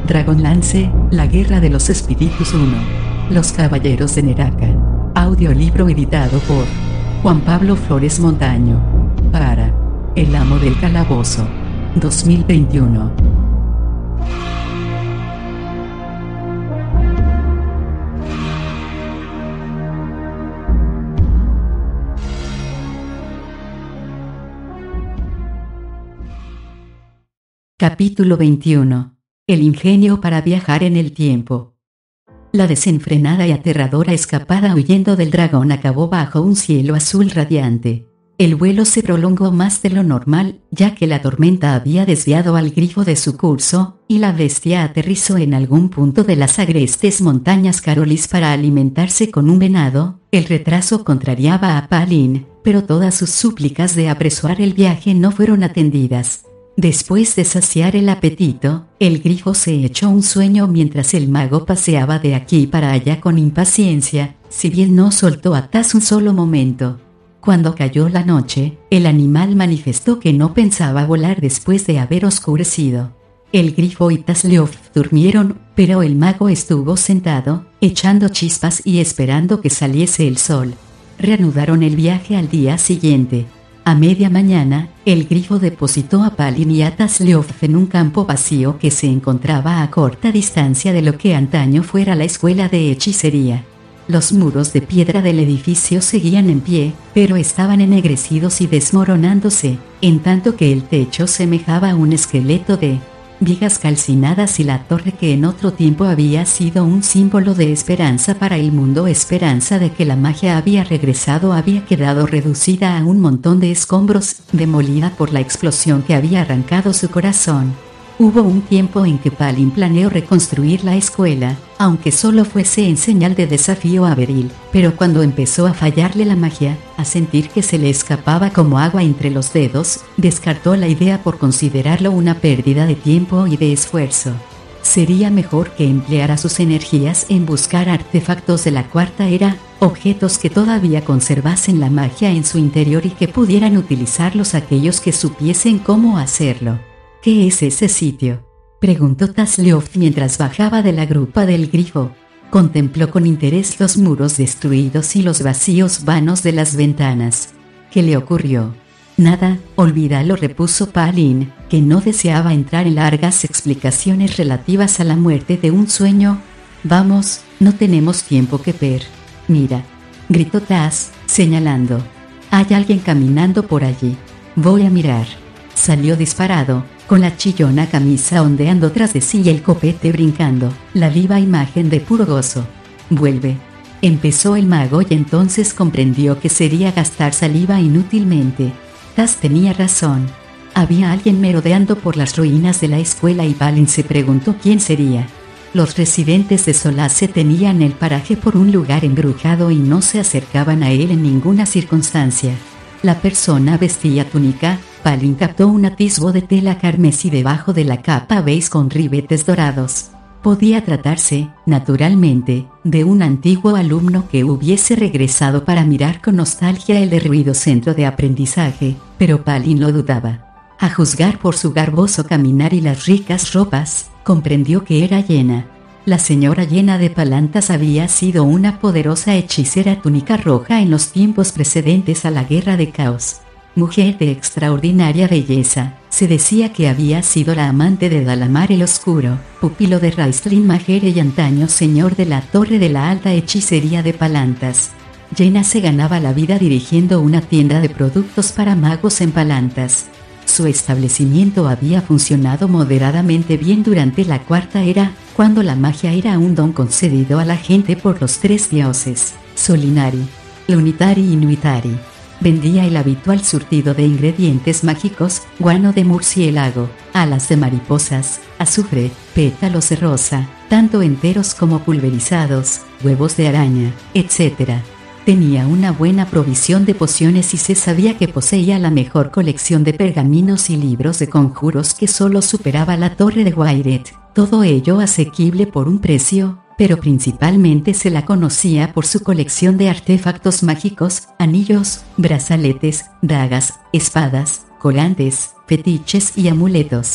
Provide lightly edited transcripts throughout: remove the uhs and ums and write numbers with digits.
Dragonlance, la guerra de los espíritus 1. Los caballeros de Neraka. Audiolibro editado por Juan Pablo Flores Montaño. Para El Amo del Calabozo. 2021. Capítulo 21. El ingenio para viajar en el tiempo. La desenfrenada y aterradora escapada huyendo del dragón acabó bajo un cielo azul radiante. El vuelo se prolongó más de lo normal, ya que la tormenta había desviado al grifo de su curso, y la bestia aterrizó en algún punto de las agrestes montañas Carolis para alimentarse con un venado. El retraso contrariaba a Palin, pero todas sus súplicas de apresurar el viaje no fueron atendidas. Después de saciar el apetito, el grifo se echó un sueño mientras el mago paseaba de aquí para allá con impaciencia, si bien no soltó a Taz un solo momento. Cuando cayó la noche, el animal manifestó que no pensaba volar después de haber oscurecido. El grifo y Tazleof durmieron, pero el mago estuvo sentado, echando chispas y esperando que saliese el sol. Reanudaron el viaje al día siguiente. A media mañana, el grifo depositó a Palin y a Tazleof en un campo vacío que se encontraba a corta distancia de lo que antaño fuera la escuela de hechicería. Los muros de piedra del edificio seguían en pie, pero estaban ennegrecidos y desmoronándose, en tanto que el techo semejaba a un esqueleto de vigas calcinadas y la torre que en otro tiempo había sido un símbolo de esperanza para el mundo, esperanza de que la magia había regresado, había quedado reducida a un montón de escombros, demolida por la explosión que había arrancado su corazón. Hubo un tiempo en que Palin planeó reconstruir la escuela, aunque solo fuese en señal de desafío a Beryl, pero cuando empezó a fallarle la magia, a sentir que se le escapaba como agua entre los dedos, descartó la idea por considerarlo una pérdida de tiempo y de esfuerzo. Sería mejor que empleara sus energías en buscar artefactos de la cuarta era, objetos que todavía conservasen la magia en su interior y que pudieran utilizarlos aquellos que supiesen cómo hacerlo. ¿Qué es ese sitio?, preguntó Tazleof mientras bajaba de la grupa del grifo. Contempló con interés los muros destruidos y los vacíos vanos de las ventanas. ¿Qué le ocurrió? Nada, olvídalo, repuso Palin, que no deseaba entrar en largas explicaciones relativas a la muerte de un sueño. Vamos, no tenemos tiempo que perder. Mira, gritó Taz, señalando. Hay alguien caminando por allí. Voy a mirar. Salió disparado, con la chillona camisa ondeando tras de sí y el copete brincando, la viva imagen de puro gozo. Vuelve. Empezó el mago y entonces comprendió que sería gastar saliva inútilmente. Taz tenía razón. Había alguien merodeando por las ruinas de la escuela y Palin se preguntó quién sería. Los residentes de Solace tenían el paraje por un lugar embrujado y no se acercaban a él en ninguna circunstancia. La persona vestía túnica. Palin captó un atisbo de tela carmesí debajo de la capa beige con ribetes dorados. Podía tratarse, naturalmente, de un antiguo alumno que hubiese regresado para mirar con nostalgia el derruido centro de aprendizaje, pero Palin lo dudaba. A juzgar por su garboso caminar y las ricas ropas, comprendió que era Yenna. La señora Yenna de Palantas había sido una poderosa hechicera túnica roja en los tiempos precedentes a la Guerra de Caos. Mujer de extraordinaria belleza, se decía que había sido la amante de Dalamar el Oscuro, pupilo de Raistlin Majere y antaño señor de la Torre de la Alta Hechicería de Palantas. Yenna se ganaba la vida dirigiendo una tienda de productos para magos en Palantas. Su establecimiento había funcionado moderadamente bien durante la Cuarta Era, cuando la magia era un don concedido a la gente por los tres dioses, Solinari, Lunitari y Nuitari. Vendía el habitual surtido de ingredientes mágicos, guano de murciélago, alas de mariposas, azufre, pétalos de rosa, tanto enteros como pulverizados, huevos de araña, etc. Tenía una buena provisión de pociones y se sabía que poseía la mejor colección de pergaminos y libros de conjuros que solo superaba la Torre de Wairet, todo ello asequible por un precio, pero principalmente se la conocía por su colección de artefactos mágicos, anillos, brazaletes, dagas, espadas, colantes, fetiches y amuletos.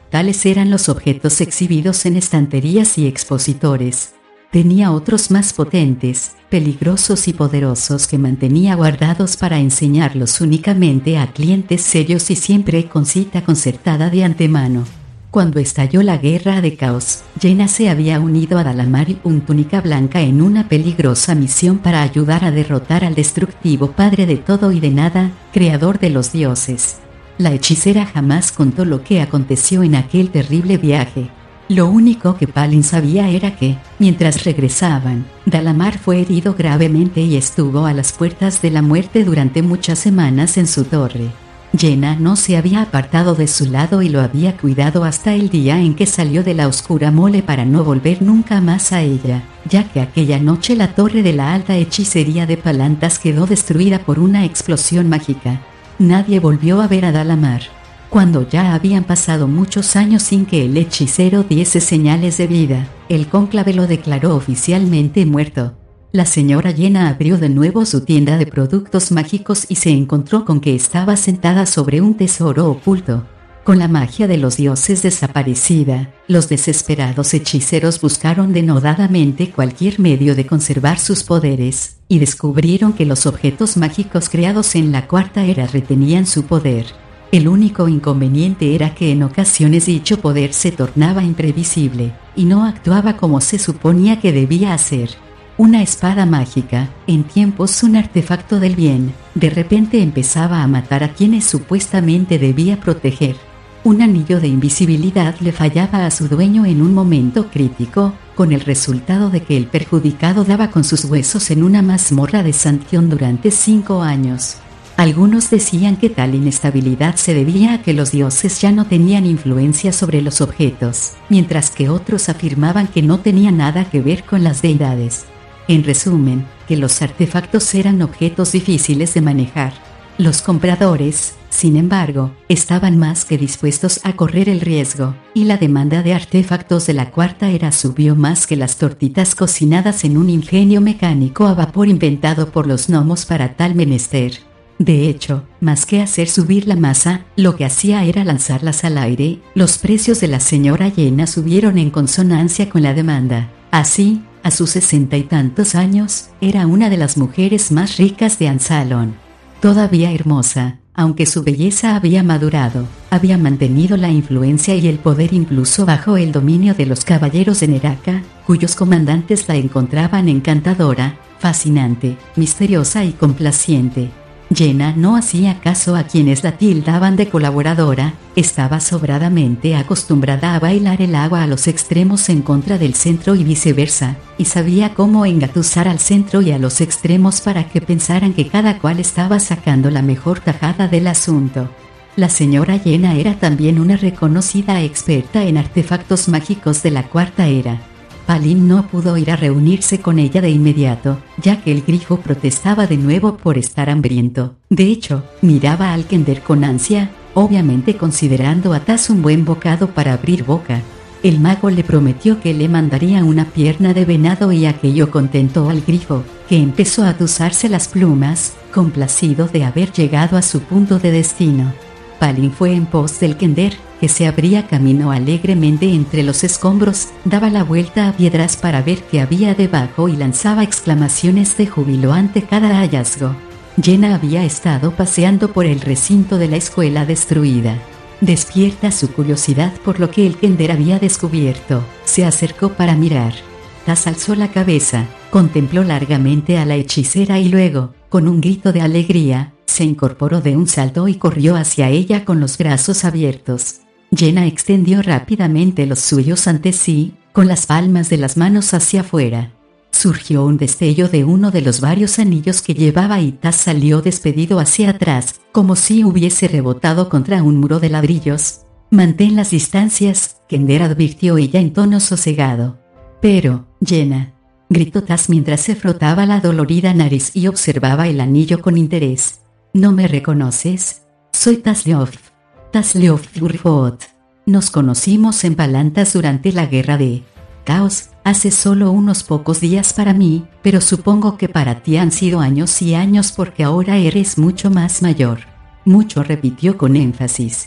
Tales eran los objetos exhibidos en estanterías y expositores. Tenía otros más potentes, peligrosos y poderosos que mantenía guardados para enseñarlos únicamente a clientes serios y siempre con cita concertada de antemano. Cuando estalló la guerra de Caos, Jenna se había unido a Dalamar un túnica blanca en una peligrosa misión para ayudar a derrotar al destructivo padre de todo y de nada, creador de los dioses. La hechicera jamás contó lo que aconteció en aquel terrible viaje. Lo único que Palin sabía era que, mientras regresaban, Dalamar fue herido gravemente y estuvo a las puertas de la muerte durante muchas semanas en su torre. Jenna no se había apartado de su lado y lo había cuidado hasta el día en que salió de la oscura mole para no volver nunca más a ella, ya que aquella noche la torre de la alta hechicería de Palantas quedó destruida por una explosión mágica. Nadie volvió a ver a Dalamar. Cuando ya habían pasado muchos años sin que el hechicero diese señales de vida, el cónclave lo declaró oficialmente muerto. La señora Jenna abrió de nuevo su tienda de productos mágicos y se encontró con que estaba sentada sobre un tesoro oculto. Con la magia de los dioses desaparecida, los desesperados hechiceros buscaron denodadamente cualquier medio de conservar sus poderes, y descubrieron que los objetos mágicos creados en la Cuarta Era retenían su poder. El único inconveniente era que en ocasiones dicho poder se tornaba imprevisible, y no actuaba como se suponía que debía hacer. Una espada mágica, en tiempos un artefacto del bien, de repente empezaba a matar a quienes supuestamente debía proteger. Un anillo de invisibilidad le fallaba a su dueño en un momento crítico, con el resultado de que el perjudicado daba con sus huesos en una mazmorra de sanción durante 5 años. Algunos decían que tal inestabilidad se debía a que los dioses ya no tenían influencia sobre los objetos, mientras que otros afirmaban que no tenía nada que ver con las deidades. En resumen, que los artefactos eran objetos difíciles de manejar. Los compradores, sin embargo, estaban más que dispuestos a correr el riesgo, y la demanda de artefactos de la Cuarta Era subió más que las tortitas cocinadas en un ingenio mecánico a vapor inventado por los gnomos para tal menester. De hecho, más que hacer subir la masa, lo que hacía era lanzarlas al aire. Los precios de la señora Jenna subieron en consonancia con la demanda. Así, a sus 60 y tantos años, era una de las mujeres más ricas de Ansalon. Todavía hermosa, aunque su belleza había madurado, había mantenido la influencia y el poder incluso bajo el dominio de los caballeros de Neraka, cuyos comandantes la encontraban encantadora, fascinante, misteriosa y complaciente. Jenna no hacía caso a quienes la tildaban de colaboradora, estaba sobradamente acostumbrada a bailar el agua a los extremos en contra del centro y viceversa, y sabía cómo engatusar al centro y a los extremos para que pensaran que cada cual estaba sacando la mejor tajada del asunto. La señora Jenna era también una reconocida experta en artefactos mágicos de la Cuarta Era. Palin no pudo ir a reunirse con ella de inmediato, ya que el grifo protestaba de nuevo por estar hambriento. De hecho, miraba al Kender con ansia, obviamente considerando a Taz un buen bocado para abrir boca. El mago le prometió que le mandaría una pierna de venado y aquello contentó al grifo, que empezó a atusarse las plumas, complacido de haber llegado a su punto de destino. Palin fue en pos del Kender, que se abría camino alegremente entre los escombros, daba la vuelta a piedras para ver qué había debajo y lanzaba exclamaciones de júbilo ante cada hallazgo. Jenna había estado paseando por el recinto de la escuela destruida. Despierta su curiosidad por lo que el Kender había descubierto, se acercó para mirar. Taz alzó la cabeza, contempló largamente a la hechicera y luego, con un grito de alegría, se incorporó de un salto y corrió hacia ella con los brazos abiertos. Jenna extendió rápidamente los suyos ante sí, con las palmas de las manos hacia afuera. Surgió un destello de uno de los varios anillos que llevaba y Taz salió despedido hacia atrás, como si hubiese rebotado contra un muro de ladrillos. «Mantén las distancias», Kender advirtió ella en tono sosegado. «Pero, Jenna», gritó Taz mientras se frotaba la dolorida nariz y observaba el anillo con interés. «¿No me reconoces? Soy Tazleof. Tazleof Urfot. Nos conocimos en Palantas durante la guerra de Caos, hace solo unos pocos días para mí, pero supongo que para ti han sido años y años porque ahora eres mucho más mayor». Mucho repitió con énfasis.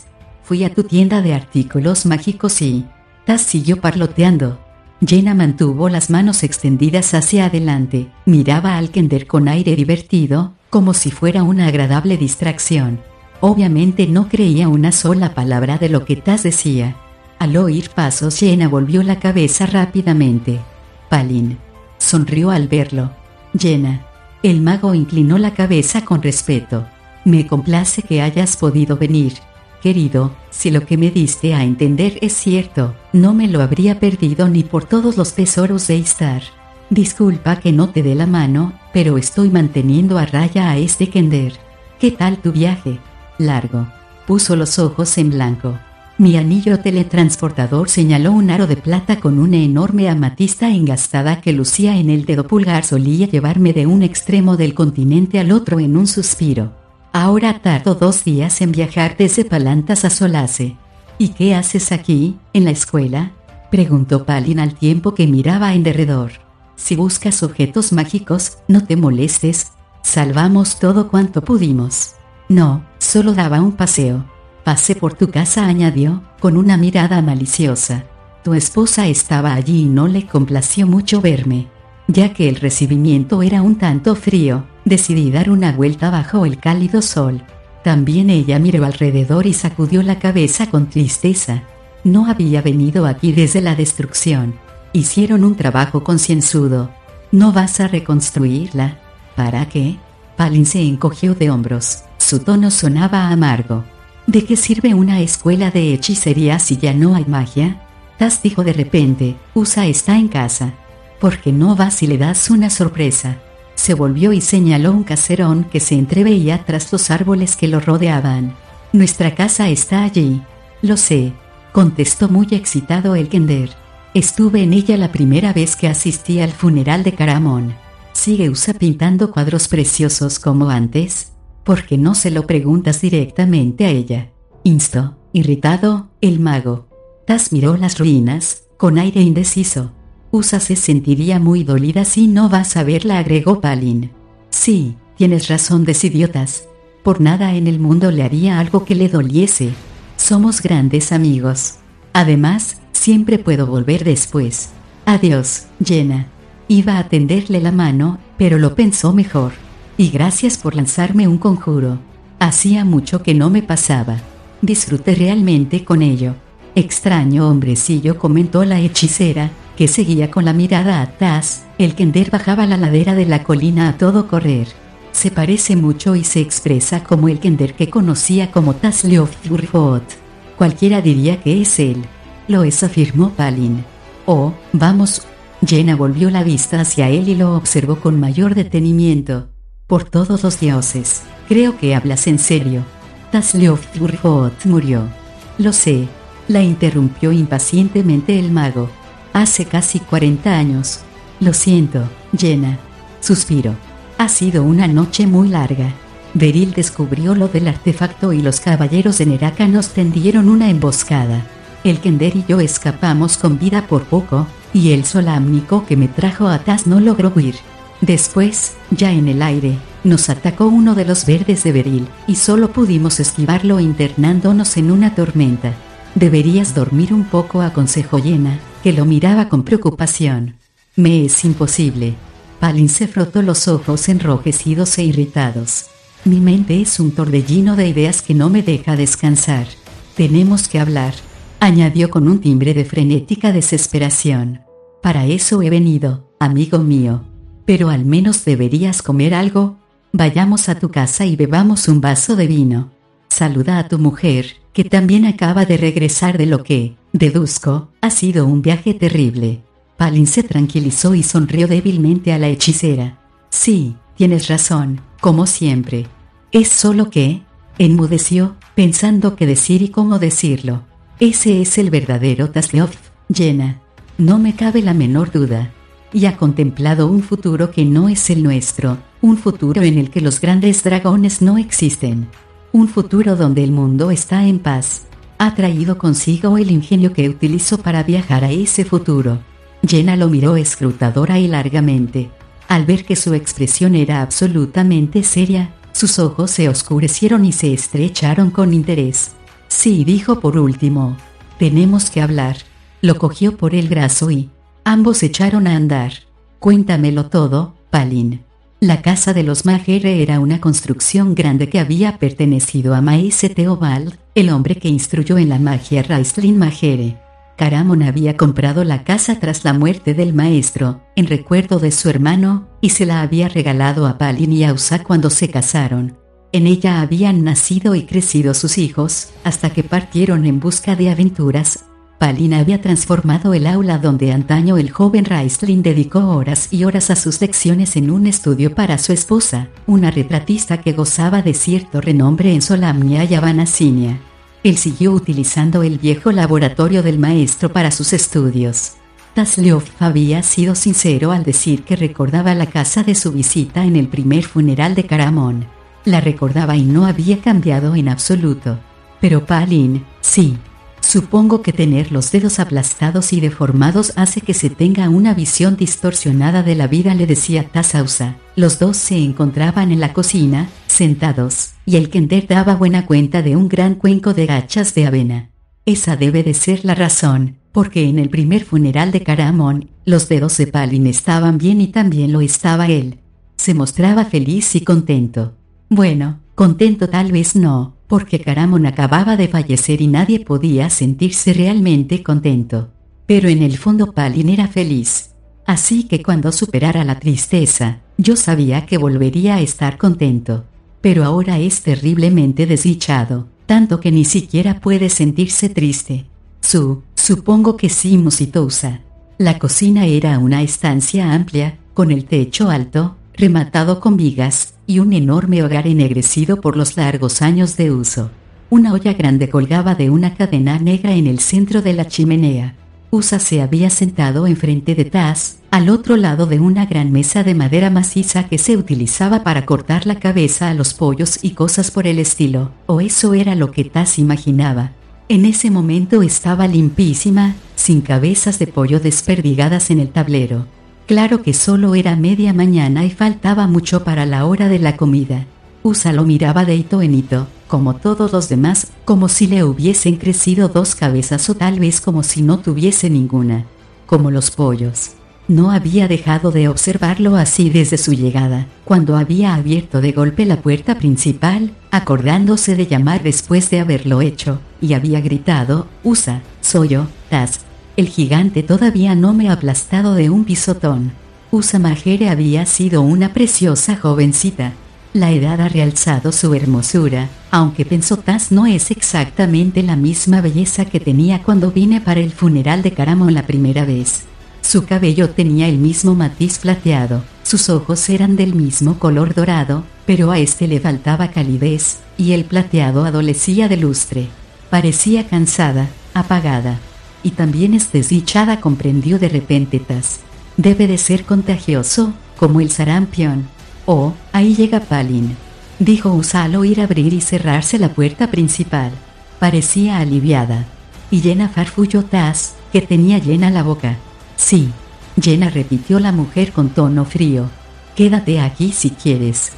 Fui a tu tienda de artículos mágicos y... Taz siguió parloteando. Jenna mantuvo las manos extendidas hacia adelante, miraba al Kender con aire divertido, como si fuera una agradable distracción. Obviamente no creía una sola palabra de lo que Taz decía. Al oír pasos, Jenna volvió la cabeza rápidamente. Palin sonrió al verlo. Jenna. El mago inclinó la cabeza con respeto. Me complace que hayas podido venir. Querido, si lo que me diste a entender es cierto, no me lo habría perdido ni por todos los tesoros de Istar. Disculpa que no te dé la mano, pero estoy manteniendo a raya a este Kender. ¿Qué tal tu viaje? Largo. Puso los ojos en blanco. Mi anillo teletransportador señaló un aro de plata con una enorme amatista engastada que lucía en el dedo pulgar. Solía llevarme de un extremo del continente al otro en un suspiro. Ahora tardo 2 días en viajar desde Palantas a Solace. ¿Y qué haces aquí, en la escuela? Preguntó Palin al tiempo que miraba en derredor. Si buscas objetos mágicos, no te molestes. Salvamos todo cuanto pudimos. No, solo daba un paseo. Pasé por tu casa, añadió, con una mirada maliciosa. Tu esposa estaba allí y no le complació mucho verme. Ya que el recibimiento era un tanto frío, decidí dar una vuelta bajo el cálido sol. También ella miró alrededor y sacudió la cabeza con tristeza. No había venido aquí desde la destrucción. Hicieron un trabajo concienzudo. ¿No vas a reconstruirla? ¿Para qué? Palin se encogió de hombros. Su tono sonaba amargo. ¿De qué sirve una escuela de hechicería si ya no hay magia? Taz dijo de repente, Usa está en casa. ¿Por qué no vas y le das una sorpresa? Se volvió y señaló un caserón que se entreveía tras los árboles que lo rodeaban. Nuestra casa está allí. Lo sé, contestó muy excitado el Kender. Estuve en ella la primera vez que asistí al funeral de Caramón. ¿Sigue Usa pintando cuadros preciosos como antes? ¿Por qué no se lo preguntas directamente a ella? Instó, irritado, el mago. Taz miró las ruinas, con aire indeciso. Usa se sentiría muy dolida si no vas a verla, agregó Palin. Sí, tienes razón, decidió Taz. Por nada en el mundo le haría algo que le doliese. Somos grandes amigos. Además, siempre puedo volver después. Adiós, Jenna. Iba a tenderle la mano, pero lo pensó mejor. Y gracias por lanzarme un conjuro. Hacía mucho que no me pasaba. Disfruté realmente con ello. Extraño hombrecillo, comentó la hechicera, que seguía con la mirada a Taz. El Kender bajaba la ladera de la colina a todo correr. Se parece mucho y se expresa como el Kender que conocía como Taz Leofurfot. Cualquiera diría que es él. Lo es, afirmó Palin. Oh, vamos. Jenna volvió la vista hacia él y lo observó con mayor detenimiento. Por todos los dioses, creo que hablas en serio. Taz Leofurfot murió. Lo sé, la interrumpió impacientemente el mago. Hace casi 40 años. Lo siento, Jenna. Suspiró. Ha sido una noche muy larga. Beryl descubrió lo del artefacto y los caballeros de Neraka nos tendieron una emboscada. El Kender y yo escapamos con vida por poco, y el solámnico que me trajo a Taz no logró huir. Después, ya en el aire, nos atacó uno de los verdes de Beryl, y solo pudimos esquivarlo internándonos en una tormenta. Deberías dormir un poco, aconsejó Jenna, que lo miraba con preocupación. Me es imposible. Palin se frotó los ojos enrojecidos e irritados. Mi mente es un torbellino de ideas que no me deja descansar. Tenemos que hablar, añadió con un timbre de frenética desesperación. Para eso he venido, amigo mío. Pero al menos deberías comer algo. Vayamos a tu casa y bebamos un vaso de vino. Saluda a tu mujer, que también acaba de regresar de lo que, deduzco, ha sido un viaje terrible. Palin se tranquilizó y sonrió débilmente a la hechicera. Sí, tienes razón, como siempre. Es solo que... enmudeció, pensando qué decir y cómo decirlo. Ese es el verdadero Tazleof, Jenna. No me cabe la menor duda. Y ha contemplado un futuro que no es el nuestro, un futuro en el que los grandes dragones no existen. Un futuro donde el mundo está en paz. Ha traído consigo el ingenio que utilizó para viajar a ese futuro. Jenna lo miró escrutadora y largamente. Al ver que su expresión era absolutamente seria, sus ojos se oscurecieron y se estrecharon con interés. Sí, dijo por último. Tenemos que hablar. Lo cogió por el brazo y ambos echaron a andar. Cuéntamelo todo, Palin. La casa de los Majere era una construcción grande que había pertenecido a Maese Theobald, el hombre que instruyó en la magia Raistlin Majere. Caramon había comprado la casa tras la muerte del maestro, en recuerdo de su hermano, y se la había regalado a Palin y a Usa cuando se casaron. En ella habían nacido y crecido sus hijos, hasta que partieron en busca de aventuras. Palin había transformado el aula donde antaño el joven Raistlin dedicó horas y horas a sus lecciones en un estudio para su esposa, una retratista que gozaba de cierto renombre en Solamnia y Abanasinia. Él siguió utilizando el viejo laboratorio del maestro para sus estudios. Tasleof había sido sincero al decir que recordaba la casa de su visita en el primer funeral de Caramon. La recordaba y no había cambiado en absoluto. Pero Palin, sí. Supongo que tener los dedos aplastados y deformados hace que se tenga una visión distorsionada de la vida, le decía Tas a Usa. Los dos se encontraban en la cocina, sentados, y el Kender daba buena cuenta de un gran cuenco de gachas de avena. Esa debe de ser la razón, porque en el primer funeral de Caramon, los dedos de Palin estaban bien y también lo estaba él. Se mostraba feliz y contento. Bueno, contento tal vez no, porque Caramon acababa de fallecer y nadie podía sentirse realmente contento. Pero en el fondo Palin era feliz. Así que cuando superara la tristeza, yo sabía que volvería a estar contento. Pero ahora es terriblemente desdichado, tanto que ni siquiera puede sentirse triste. Supongo que sí, musitó Usa. La cocina era una estancia amplia, con el techo alto, rematado con vigas, y un enorme hogar ennegrecido por los largos años de uso. Una olla grande colgaba de una cadena negra en el centro de la chimenea. Usa se había sentado enfrente de Tas, al otro lado de una gran mesa de madera maciza que se utilizaba para cortar la cabeza a los pollos y cosas por el estilo, o eso era lo que Tas imaginaba. En ese momento estaba limpísima, sin cabezas de pollo desperdigadas en el tablero. Claro que solo era media mañana y faltaba mucho para la hora de la comida. Usa lo miraba de hito en hito, como todos los demás, como si le hubiesen crecido dos cabezas o tal vez como si no tuviese ninguna. Como los pollos. No había dejado de observarlo así desde su llegada, cuando había abierto de golpe la puerta principal, acordándose de llamar después de haberlo hecho, y había gritado: «Usa, soy yo, Tas». El gigante todavía no me ha aplastado de un pisotón. Usa Majere había sido una preciosa jovencita. La edad ha realzado su hermosura, aunque pensó Tas no es exactamente la misma belleza que tenía cuando vine para el funeral de Caramon la primera vez. Su cabello tenía el mismo matiz plateado, sus ojos eran del mismo color dorado, pero a este le faltaba calidez, y el plateado adolecía de lustre. Parecía cansada, apagada. Y también es desdichada, comprendió de repente Tas. Debe de ser contagioso, como el sarampión. Oh, ahí llega Palin, dijo Usa al oír abrir y cerrarse la puerta principal. Parecía aliviada. Y Jenna, farfulló Tas, que tenía llena la boca. Sí, Jenna, repitió la mujer con tono frío. Quédate aquí si quieres,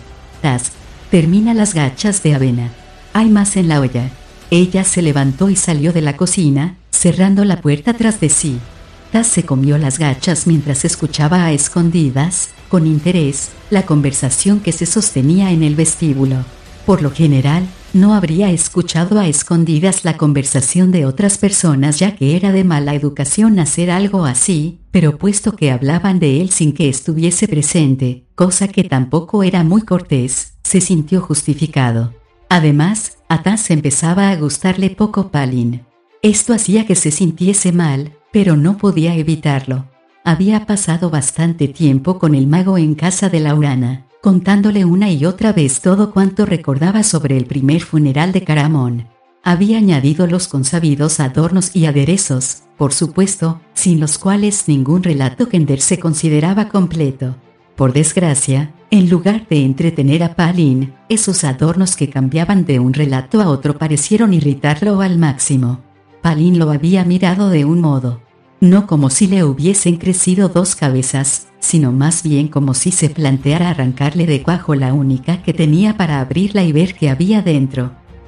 Tas. Termina las gachas de avena. Hay más en la olla. Ella se levantó y salió de la cocina, cerrando la puerta tras de sí. Tas se comió las gachas mientras escuchaba a escondidas, con interés, la conversación que se sostenía en el vestíbulo. Por lo general, no habría escuchado a escondidas la conversación de otras personas, ya que era de mala educación hacer algo así, pero puesto que hablaban de él sin que estuviese presente, cosa que tampoco era muy cortés, se sintió justificado. Además, a Tas empezaba a gustarle poco Palin. Esto hacía que se sintiese mal, pero no podía evitarlo. Había pasado bastante tiempo con el mago en casa de Laurana, contándole una y otra vez todo cuanto recordaba sobre el primer funeral de Caramon. Había añadido los consabidos adornos y aderezos, por supuesto, sin los cuales ningún relato Kender se consideraba completo. Por desgracia, en lugar de entretener a Palin, esos adornos que cambiaban de un relato a otro parecieron irritarlo al máximo. Palin lo había mirado de un modo, no como si le hubiesen crecido dos cabezas, sino más bien como si se planteara arrancarle de cuajo la única que tenía para abrirla y ver qué había dentro.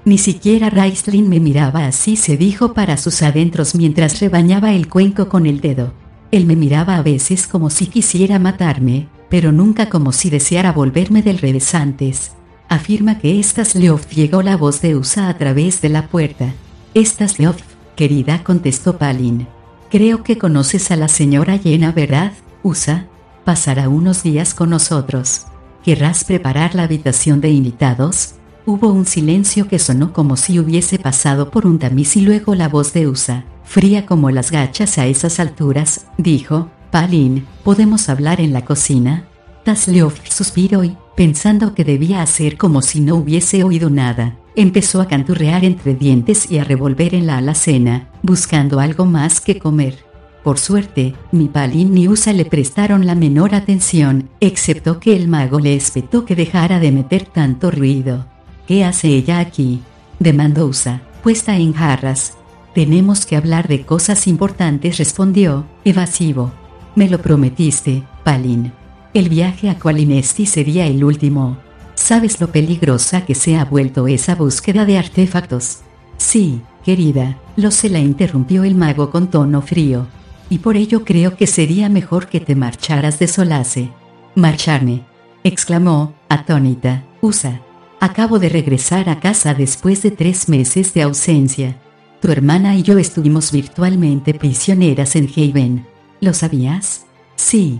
Ni siquiera Raistlin me miraba así, se dijo para sus adentros mientras rebañaba el cuenco con el dedo. Él me miraba a veces como si quisiera matarme, pero nunca como si deseara volverme del revés antes. Afirma que Stasleof, llegó la voz de Usa a través de la puerta. Stasleof, querida, contestó Palin. Creo que conoces a la señora Yenna, ¿verdad, Usa? Pasará unos días con nosotros. ¿Querrás preparar la habitación de invitados? Hubo un silencio que sonó como si hubiese pasado por un tamiz y luego la voz de Usa, fría como las gachas a esas alturas, dijo: Palin, ¿podemos hablar en la cocina? Stasleof suspiró y, pensando que debía hacer como si no hubiese oído nada, empezó a canturrear entre dientes y a revolver en la alacena, buscando algo más que comer. Por suerte, ni Palin ni Usa le prestaron la menor atención, excepto que el mago le espetó que dejara de meter tanto ruido. ¿Qué hace ella aquí?, demandó Usa, puesta en jarras. Tenemos que hablar de cosas importantes, respondió, evasivo. Me lo prometiste, Palin. El viaje a Qualinesti sería el último. ¿Sabes lo peligrosa que se ha vuelto esa búsqueda de artefactos? Sí, querida, lo sé, la interrumpió el mago con tono frío. Y por ello creo que sería mejor que te marcharas de Solace. ¿Marcharme?, exclamó, atónita, Usa. Acabo de regresar a casa después de 3 meses de ausencia. Tu hermana y yo estuvimos virtualmente prisioneras en Haven. ¿Lo sabías? Sí,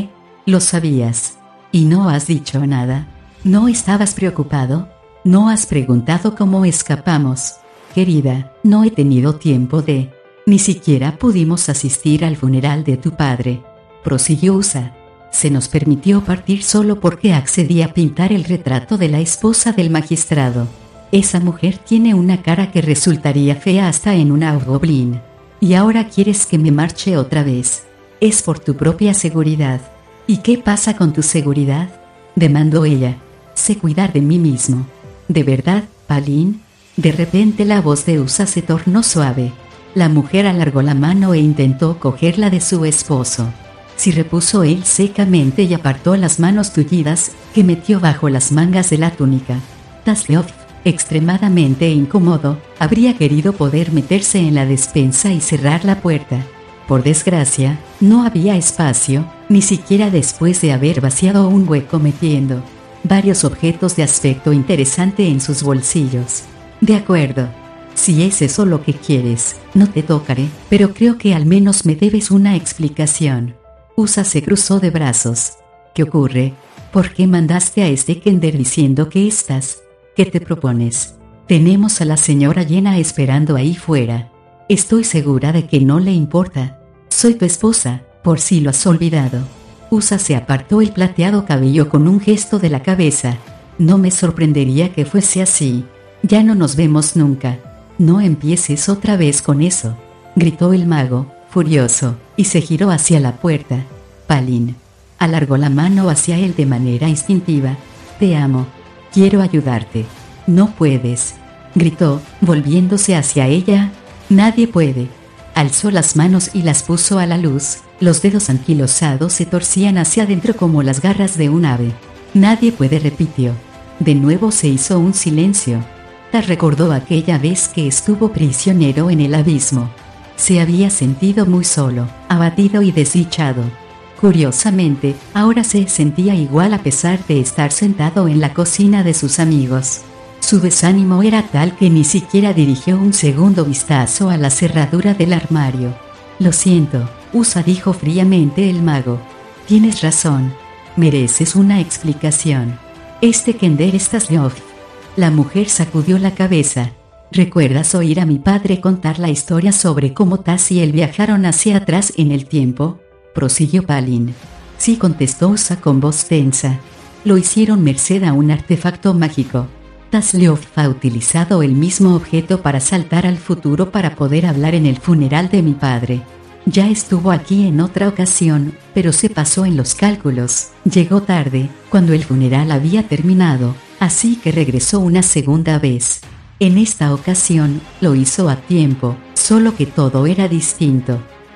lo sabías. ¿Y no has dicho nada? ¿No estabas preocupado? ¿No has preguntado cómo escapamos? Querida, no he tenido tiempo de... Ni siquiera pudimos asistir al funeral de tu padre, prosiguió Usa. Se nos permitió partir solo porque accedí a pintar el retrato de la esposa del magistrado. Esa mujer tiene una cara que resultaría fea hasta en una hobgoblin. Y ahora quieres que me marche otra vez. Es por tu propia seguridad. ¿Y qué pasa con tu seguridad?, demandó ella. Sé cuidar de mí mismo. ¿De verdad, Palin? De repente la voz de Usa se tornó suave. La mujer alargó la mano e intentó cogerla de su esposo. Sí, repuso él secamente y apartó las manos tullidas, que metió bajo las mangas de la túnica. Stasleof, extremadamente incómodo, habría querido poder meterse en la despensa y cerrar la puerta. Por desgracia, no había espacio, ni siquiera después de haber vaciado un hueco metiendo varios objetos de aspecto interesante en sus bolsillos. De acuerdo. Si es eso lo que quieres, no te tocaré, pero creo que al menos me debes una explicación. Usa se cruzó de brazos. ¿Qué ocurre? ¿Por qué mandaste a este Kender diciendo que estás? ¿Qué te propones? Tenemos a la señora Yenna esperando ahí fuera. Estoy segura de que no le importa. Soy tu esposa, por si lo has olvidado. Usa se apartó el plateado cabello con un gesto de la cabeza. No me sorprendería que fuese así. Ya no nos vemos nunca. No empieces otra vez con eso, gritó el mago, furioso, y se giró hacia la puerta. Palin alargó la mano hacia él de manera instintiva. Te amo. Quiero ayudarte. No puedes, gritó, volviéndose hacia ella. Nadie puede. Alzó las manos y las puso a la luz. Los dedos anquilosados se torcían hacia adentro como las garras de un ave. Nadie puede, repitió. De nuevo se hizo un silencio. Recordó aquella vez que estuvo prisionero en el abismo. Se había sentido muy solo, abatido y desdichado. Curiosamente, ahora se sentía igual a pesar de estar sentado en la cocina de sus amigos. Su desánimo era tal que ni siquiera dirigió un segundo vistazo a la cerradura del armario. Lo siento, Usa, dijo fríamente el mago. Tienes razón. Mereces una explicación. Kender Stasleof. La mujer sacudió la cabeza. ¿Recuerdas oír a mi padre contar la historia sobre cómo Taz y él viajaron hacia atrás en el tiempo?, prosiguió Palin. Sí, contestó Usa con voz tensa. Lo hicieron merced a un artefacto mágico. Stasleof ha utilizado el mismo objeto para saltar al futuro para poder hablar en el funeral de mi padre. Ya estuvo aquí en otra ocasión, pero se pasó en los cálculos. Llegó tarde, cuando el funeral había terminado, así que regresó una segunda vez. En esta ocasión, lo hizo a tiempo, solo que todo era distinto.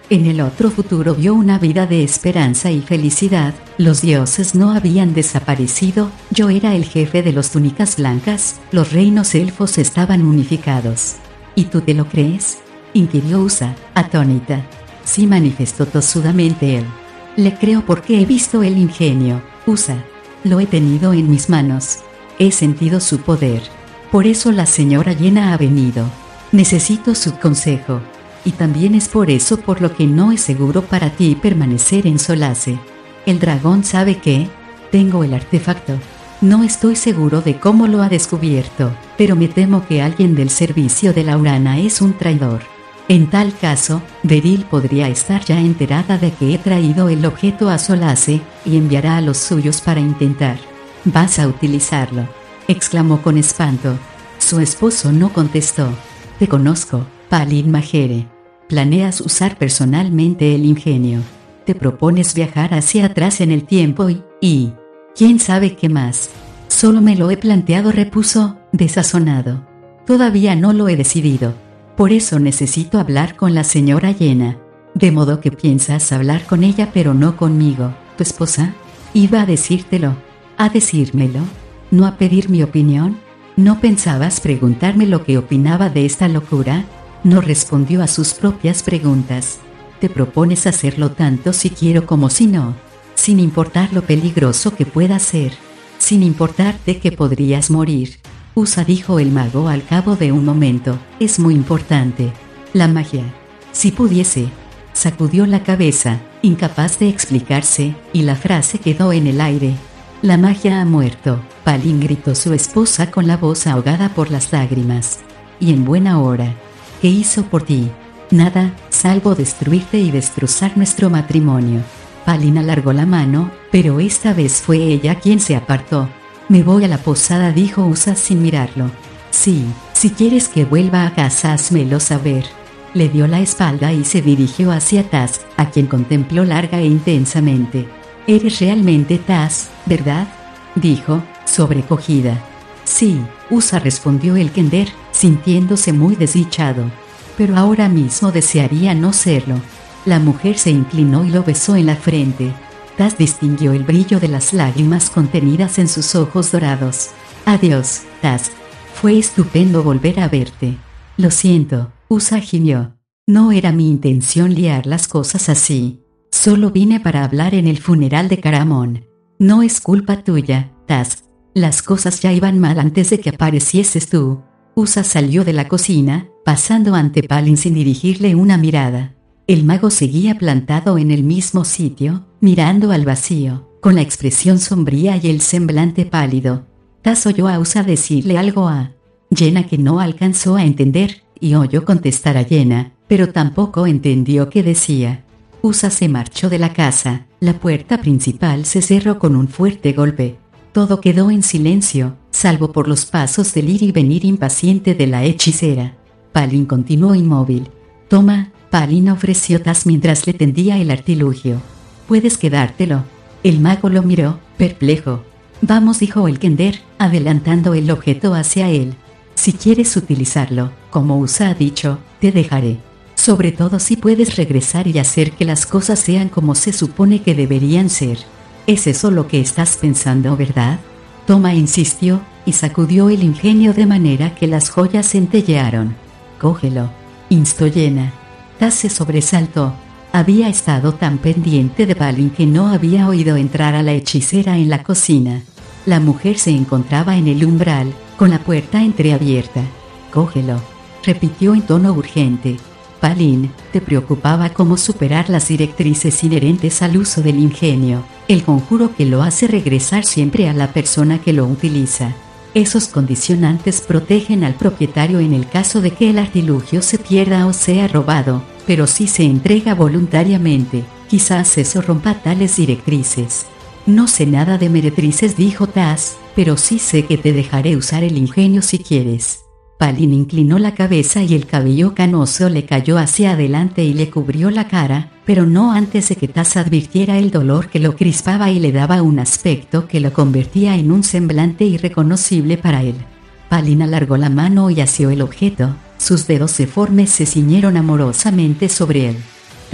En el otro futuro vio una vida de esperanza y felicidad, los dioses no habían desaparecido, yo era el jefe de los túnicas blancas, los reinos elfos estaban unificados. ¿Y tú te lo crees?, inquirió Usa, atónita. Sí, manifestó tosudamente él. Le creo porque he visto el ingenio, Usa. Lo he tenido en mis manos. He sentido su poder. Por eso la señora Yenna ha venido. Necesito su consejo. Y también es por eso por lo que no es seguro para ti permanecer en Solace. El dragón sabe que tengo el artefacto. No estoy seguro de cómo lo ha descubierto, pero me temo que alguien del servicio de Laurana es un traidor. En tal caso, Beryl podría estar ya enterada de que he traído el objeto a Solace, y enviará a los suyos para intentar. ¿Vas a utilizarlo?, exclamó con espanto. Su esposo no contestó. Te conozco, Palin Majere. Planeas usar personalmente el ingenio. Te propones viajar hacia atrás en el tiempo y ¿quién sabe qué más? Solo me lo he planteado, repuso, desazonado. Todavía no lo he decidido. Por eso necesito hablar con la señora Yenna. De modo que piensas hablar con ella pero no conmigo, tu esposa. Iba a decírtelo. ¿A decírmelo? ¿No a pedir mi opinión? ¿No pensabas preguntarme lo que opinaba de esta locura? No respondió a sus propias preguntas. Te propones hacerlo tanto si quiero como si no. Sin importar lo peligroso que pueda ser. Sin importarte que podrías morir. Usa, dijo el mago al cabo de un momento, es muy importante. La magia. Si pudiese. Sacudió la cabeza, incapaz de explicarse, y la frase quedó en el aire. La magia ha muerto, Palin, gritó su esposa con la voz ahogada por las lágrimas. Y en buena hora. ¿Qué hizo por ti? Nada, salvo destruirte y destrozar nuestro matrimonio. Palin alargó la mano, pero esta vez fue ella quien se apartó. Me voy a la posada, dijo Usa sin mirarlo. Sí, si quieres que vuelva a casa, házmelo saber. Le dio la espalda y se dirigió hacia Taz, a quien contempló larga e intensamente. Eres realmente Taz, ¿verdad?, dijo, sobrecogida. Sí, Usa, respondió el Kender, sintiéndose muy desdichado. Pero ahora mismo desearía no serlo. La mujer se inclinó y lo besó en la frente. Taz distinguió el brillo de las lágrimas contenidas en sus ojos dorados. Adiós, Taz. Fue estupendo volver a verte. Lo siento, Usa gimió. No era mi intención liar las cosas así. Solo vine para hablar en el funeral de Caramón. No es culpa tuya, Taz. Las cosas ya iban mal antes de que aparecieses tú. Usa salió de la cocina, pasando ante Palin sin dirigirle una mirada. El mago seguía plantado en el mismo sitio, mirando al vacío, con la expresión sombría y el semblante pálido. Taz oyó a Usa decirle algo a Yenna que no alcanzó a entender, y oyó contestar a Yenna, pero tampoco entendió qué decía. Usa se marchó de la casa, la puerta principal se cerró con un fuerte golpe. Todo quedó en silencio, salvo por los pasos del ir y venir impaciente de la hechicera. Palin continuó inmóvil. Toma, Palin, ofreció Taz mientras le tendía el artilugio. Puedes quedártelo. El mago lo miró, perplejo. Vamos, dijo el Kender, adelantando el objeto hacia él. Si quieres utilizarlo, como Usa ha dicho, te dejaré. Sobre todo si puedes regresar y hacer que las cosas sean como se supone que deberían ser. ¿Es eso lo que estás pensando, verdad? Toma, insistió, y sacudió el ingenio de manera que las joyas centellearon. Cógelo, instó Yenna. Taz se sobresaltó. Había estado tan pendiente de Palin que no había oído entrar a la hechicera en la cocina. La mujer se encontraba en el umbral, con la puerta entreabierta. Cógelo, repitió en tono urgente. Palin, te preocupaba cómo superar las directrices inherentes al uso del ingenio, el conjuro que lo hace regresar siempre a la persona que lo utiliza. Esos condicionantes protegen al propietario en el caso de que el artilugio se pierda o sea robado, pero si se entrega voluntariamente, quizás eso rompa tales directrices. No sé nada de meretrices, dijo Taz, pero sí sé que te dejaré usar el ingenio si quieres. Palin inclinó la cabeza y el cabello canoso le cayó hacia adelante y le cubrió la cara, pero no antes de que Taz advirtiera el dolor que lo crispaba y le daba un aspecto que lo convertía en un semblante irreconocible para él. Palin alargó la mano y asió el objeto, sus dedos deformes se ciñeron amorosamente sobre él.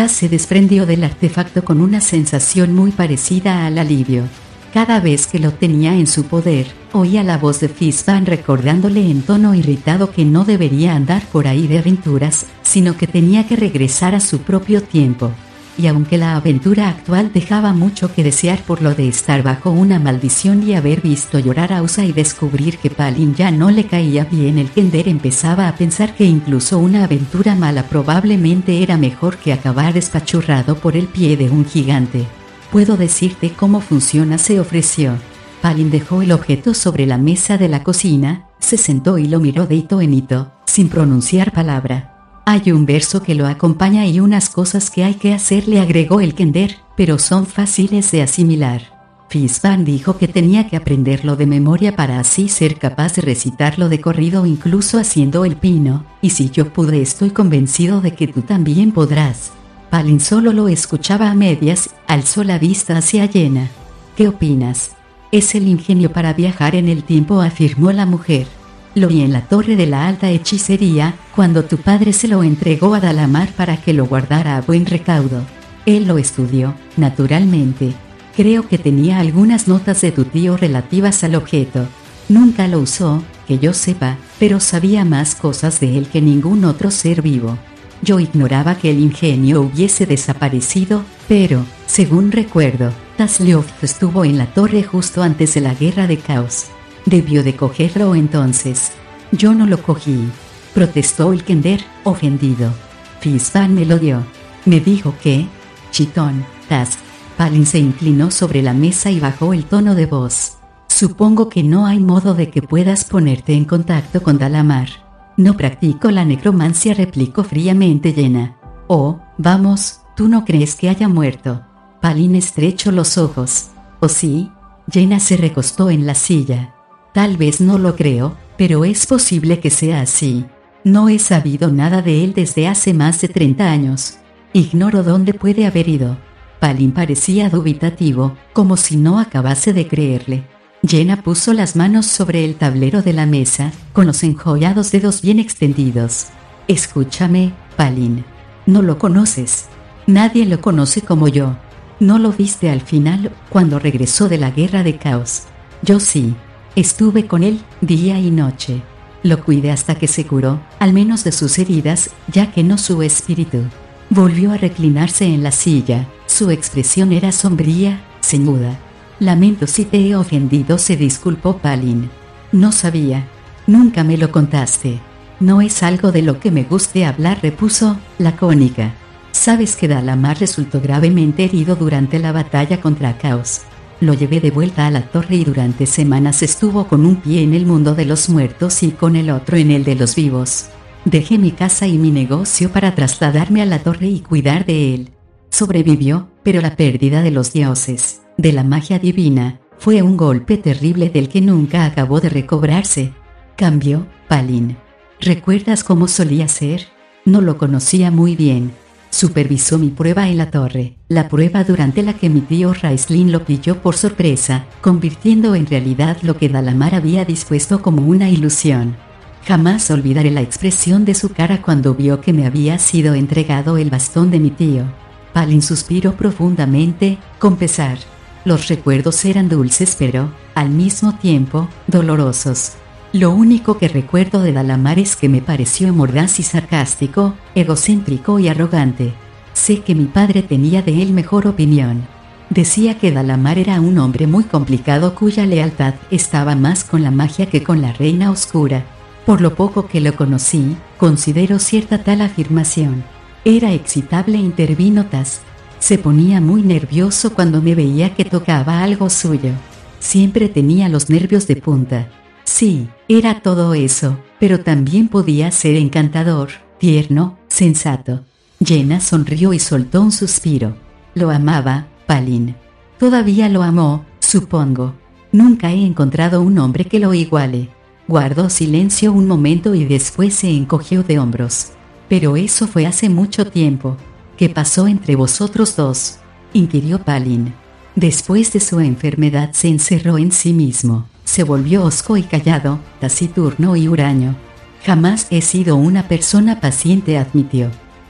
Tas se desprendió del artefacto con una sensación muy parecida al alivio. Cada vez que lo tenía en su poder, oía la voz de Fizban recordándole en tono irritado que no debería andar por ahí de aventuras, sino que tenía que regresar a su propio tiempo. Y aunque la aventura actual dejaba mucho que desear por lo de estar bajo una maldición y haber visto llorar a Usa y descubrir que Palin ya no le caía bien, el Kender empezaba a pensar que incluso una aventura mala probablemente era mejor que acabar despachurrado por el pie de un gigante. «¿Puedo decirte cómo funciona?», se ofreció. Palin dejó el objeto sobre la mesa de la cocina, se sentó y lo miró de hito en hito, sin pronunciar palabra. «Hay un verso que lo acompaña y unas cosas que hay que hacer», le agregó el Kender, «pero son fáciles de asimilar». Fizban dijo que tenía que aprenderlo de memoria para así ser capaz de recitarlo de corrido incluso haciendo el pino, y si yo pude estoy convencido de que tú también podrás. Palin solo lo escuchaba a medias, alzó la vista hacia Jenna. «¿Qué opinas?» «Es el ingenio para viajar en el tiempo», afirmó la mujer. «Lo vi en la torre de la alta hechicería, cuando tu padre se lo entregó a Dalamar para que lo guardara a buen recaudo. Él lo estudió, naturalmente. Creo que tenía algunas notas de tu tío relativas al objeto. Nunca lo usó, que yo sepa, pero sabía más cosas de él que ningún otro ser vivo. Yo ignoraba que el ingenio hubiese desaparecido, pero, según recuerdo, Tasleoth estuvo en la torre justo antes de la Guerra de Caos. Debió de cogerlo entonces». «Yo no lo cogí», protestó el Kender, ofendido. «Fizban me lo dio. Me dijo que...» «Chitón, Tas». Palin se inclinó sobre la mesa y bajó el tono de voz. «Supongo que no hay modo de que puedas ponerte en contacto con Dalamar». «No practico la necromancia», replicó fríamente Jenna. «Oh, vamos, ¿tú no crees que haya muerto?» Palin estrechó los ojos. «¿Oh sí?» Jenna se recostó en la silla. «Tal vez no lo creo, pero es posible que sea así. No he sabido nada de él desde hace más de 30 años. Ignoro dónde puede haber ido». Palin parecía dubitativo, como si no acabase de creerle. Jenna puso las manos sobre el tablero de la mesa, con los enjollados dedos bien extendidos. «Escúchame, Palin. No lo conoces. Nadie lo conoce como yo. No lo viste al final, cuando regresó de la Guerra de Caos. Yo sí. Estuve con él, día y noche. Lo cuidé hasta que se curó, al menos de sus heridas, ya que no su espíritu». Volvió a reclinarse en la silla, su expresión era sombría, ceñuda. «Lamento si te he ofendido», se disculpó Palin. «No sabía. Nunca me lo contaste». «No es algo de lo que me guste hablar», repuso, lacónica. «Sabes que Dalamar resultó gravemente herido durante la batalla contra Caos. Lo llevé de vuelta a la torre y durante semanas estuvo con un pie en el mundo de los muertos y con el otro en el de los vivos. Dejé mi casa y mi negocio para trasladarme a la torre y cuidar de él. Sobrevivió, pero la pérdida de los dioses, de la magia divina, fue un golpe terrible del que nunca acabó de recobrarse. Cambió, Palin. ¿Recuerdas cómo solía ser? No lo conocía muy bien. Supervisó mi prueba en la torre, la prueba durante la que mi tío Raistlin lo pilló por sorpresa, convirtiendo en realidad lo que Dalamar había dispuesto como una ilusión. Jamás olvidaré la expresión de su cara cuando vio que me había sido entregado el bastón de mi tío. Palin suspiró profundamente, con pesar. Los recuerdos eran dulces pero, al mismo tiempo, dolorosos. Lo único que recuerdo de Dalamar es que me pareció mordaz y sarcástico, egocéntrico y arrogante. Sé que mi padre tenía de él mejor opinión. Decía que Dalamar era un hombre muy complicado cuya lealtad estaba más con la magia que con la reina oscura. Por lo poco que lo conocí, considero cierta tal afirmación. Era excitable, intervino Tas. Se ponía muy nervioso cuando me veía que tocaba algo suyo. Siempre tenía los nervios de punta. Sí, era todo eso, pero también podía ser encantador, tierno, sensato. Jenna sonrió y soltó un suspiro. Lo amaba, Palin. Todavía lo amó, supongo. Nunca he encontrado un hombre que lo iguale. Guardó silencio un momento y después se encogió de hombros. Pero eso fue hace mucho tiempo. ¿Qué pasó entre vosotros dos?, inquirió Palin. Después de su enfermedad se encerró en sí mismo. Se volvió hosco y callado, taciturno y huraño. Jamás he sido una persona paciente, admitió.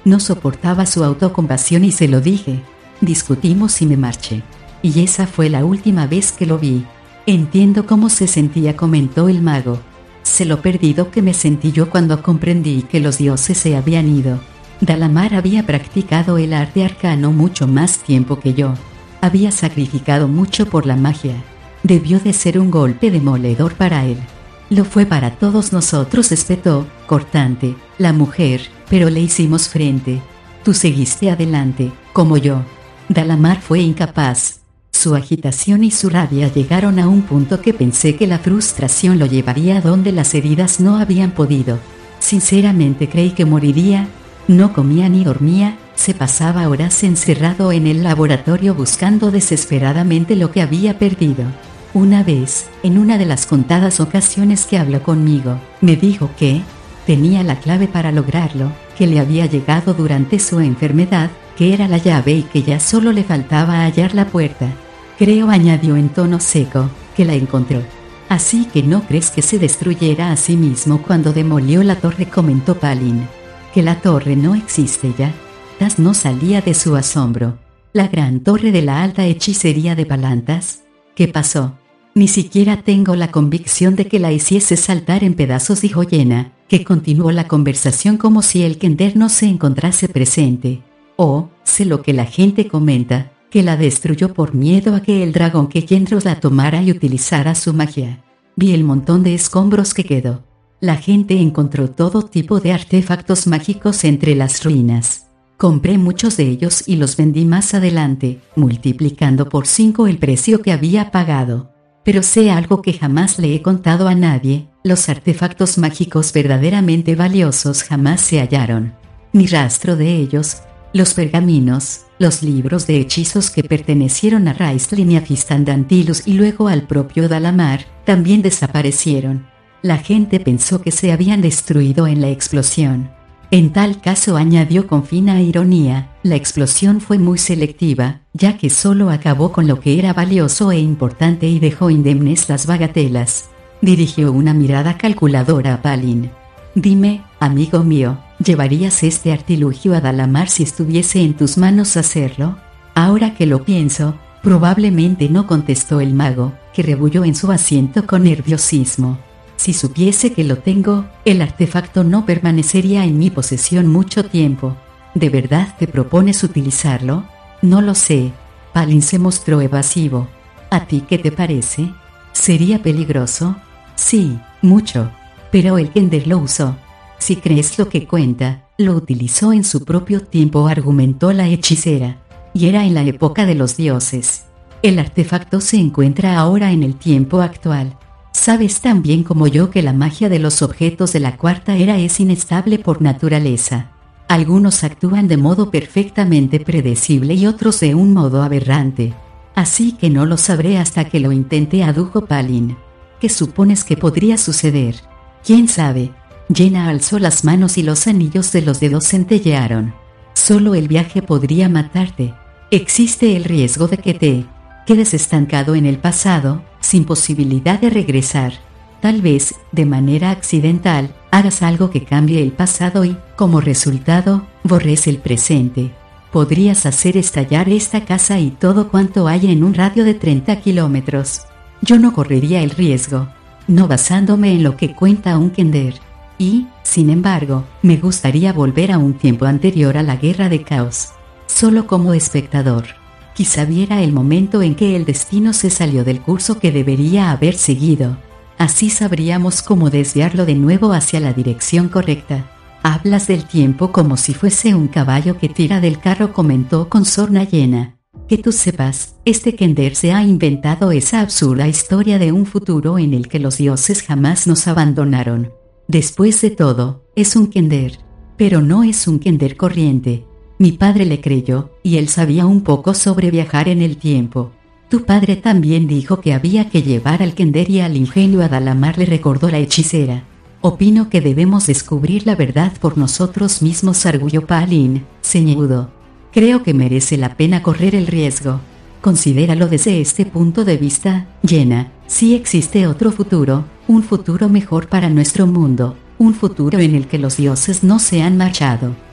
No soportaba su autocompasión y se lo dije. Discutimos y me marché. Y esa fue la última vez que lo vi. Entiendo cómo se sentía, comentó el mago. Sé lo perdido que me sentí yo cuando comprendí que los dioses se habían ido. Dalamar había practicado el arte arcano mucho más tiempo que yo. Había sacrificado mucho por la magia. Debió de ser un golpe demoledor para él. Lo fue para todos nosotros, espetó, cortante, la mujer, pero le hicimos frente. Tú seguiste adelante, como yo. Dalamar fue incapaz. Su agitación y su rabia llegaron a un punto que pensé que la frustración lo llevaría a donde las heridas no habían podido. Sinceramente creí que moriría. No comía ni dormía, se pasaba horas encerrado en el laboratorio buscando desesperadamente lo que había perdido. Una vez, en una de las contadas ocasiones que habló conmigo, me dijo que tenía la clave para lograrlo, que le había llegado durante su enfermedad, que era la llave y que ya solo le faltaba hallar la puerta. Creo, añadió en tono seco, que la encontró. Así que no crees que se destruyera a sí mismo cuando demolió la torre, comentó Palin. Que la torre no existe ya. Tas no salía de su asombro. La gran torre de la alta hechicería de Palantas. ¿Qué pasó? Ni siquiera tengo la convicción de que la hiciese saltar en pedazos, dijo Yenna, que continuó la conversación como si el Kender no se encontrase presente. Oh, sé lo que la gente comenta, que la destruyó por miedo a que el dragón que Yendros la tomara y utilizara su magia. Vi el montón de escombros que quedó. La gente encontró todo tipo de artefactos mágicos entre las ruinas. Compré muchos de ellos y los vendí más adelante, multiplicando por 5 el precio que había pagado. Pero sé algo que jamás le he contado a nadie: los artefactos mágicos verdaderamente valiosos jamás se hallaron. Ni rastro de ellos. Los pergaminos, los libros de hechizos que pertenecieron a Raistlin y a Fistandantilus y luego al propio Dalamar, también desaparecieron. La gente pensó que se habían destruido en la explosión. En tal caso, añadió con fina ironía, la explosión fue muy selectiva, ya que solo acabó con lo que era valioso e importante y dejó indemnes las bagatelas. Dirigió una mirada calculadora a Palin. Dime, amigo mío, ¿llevarías este artilugio a Dalamar si estuviese en tus manos hacerlo? Ahora que lo pienso, probablemente no, contestó el mago, que rebulló en su asiento con nerviosismo. Si supiese que lo tengo, el artefacto no permanecería en mi posesión mucho tiempo. ¿De verdad te propones utilizarlo? No lo sé. Palin se mostró evasivo. ¿A ti qué te parece? ¿Sería peligroso? Sí, mucho. Pero el Kender lo usó. Si crees lo que cuenta, lo utilizó en su propio tiempo, argumentó la hechicera. Y era en la época de los dioses. El artefacto se encuentra ahora en el tiempo actual. Sabes tan bien como yo que la magia de los objetos de la cuarta era es inestable por naturaleza. Algunos actúan de modo perfectamente predecible y otros de un modo aberrante. Así que no lo sabré hasta que lo intente, adujo Palin. ¿Qué supones que podría suceder? ¿Quién sabe? Yenna alzó las manos y los anillos de los dedos centellearon. Solo el viaje podría matarte. Existe el riesgo de que te quedes estancado en el pasado, sin posibilidad de regresar. Tal vez, de manera accidental, hagas algo que cambie el pasado y, como resultado, borres el presente. Podrías hacer estallar esta casa y todo cuanto haya en un radio de 30 kilómetros. Yo no correría el riesgo, no basándome en lo que cuenta un Kender. Y, sin embargo, me gustaría volver a un tiempo anterior a la Guerra de Caos. Solo como espectador. Quizá viera el momento en que el destino se salió del curso que debería haber seguido. Así sabríamos cómo desviarlo de nuevo hacia la dirección correcta. Hablas del tiempo como si fuese un caballo que tira del carro, comentó con sorna Yenna. Que tú sepas, este Kender se ha inventado esa absurda historia de un futuro en el que los dioses jamás nos abandonaron. Después de todo, es un Kender, pero no es un Kender corriente. Mi padre le creyó, y él sabía un poco sobre viajar en el tiempo. Tu padre también dijo que había que llevar al Kender y al ingenio a Dalamar, le recordó la hechicera. Opino que debemos descubrir la verdad por nosotros mismos, arguyó Palin, ceñudo. Creo que merece la pena correr el riesgo. Considéralo desde este punto de vista, Yenna. Si existe otro futuro, un futuro mejor para nuestro mundo, un futuro en el que los dioses no se han marchado,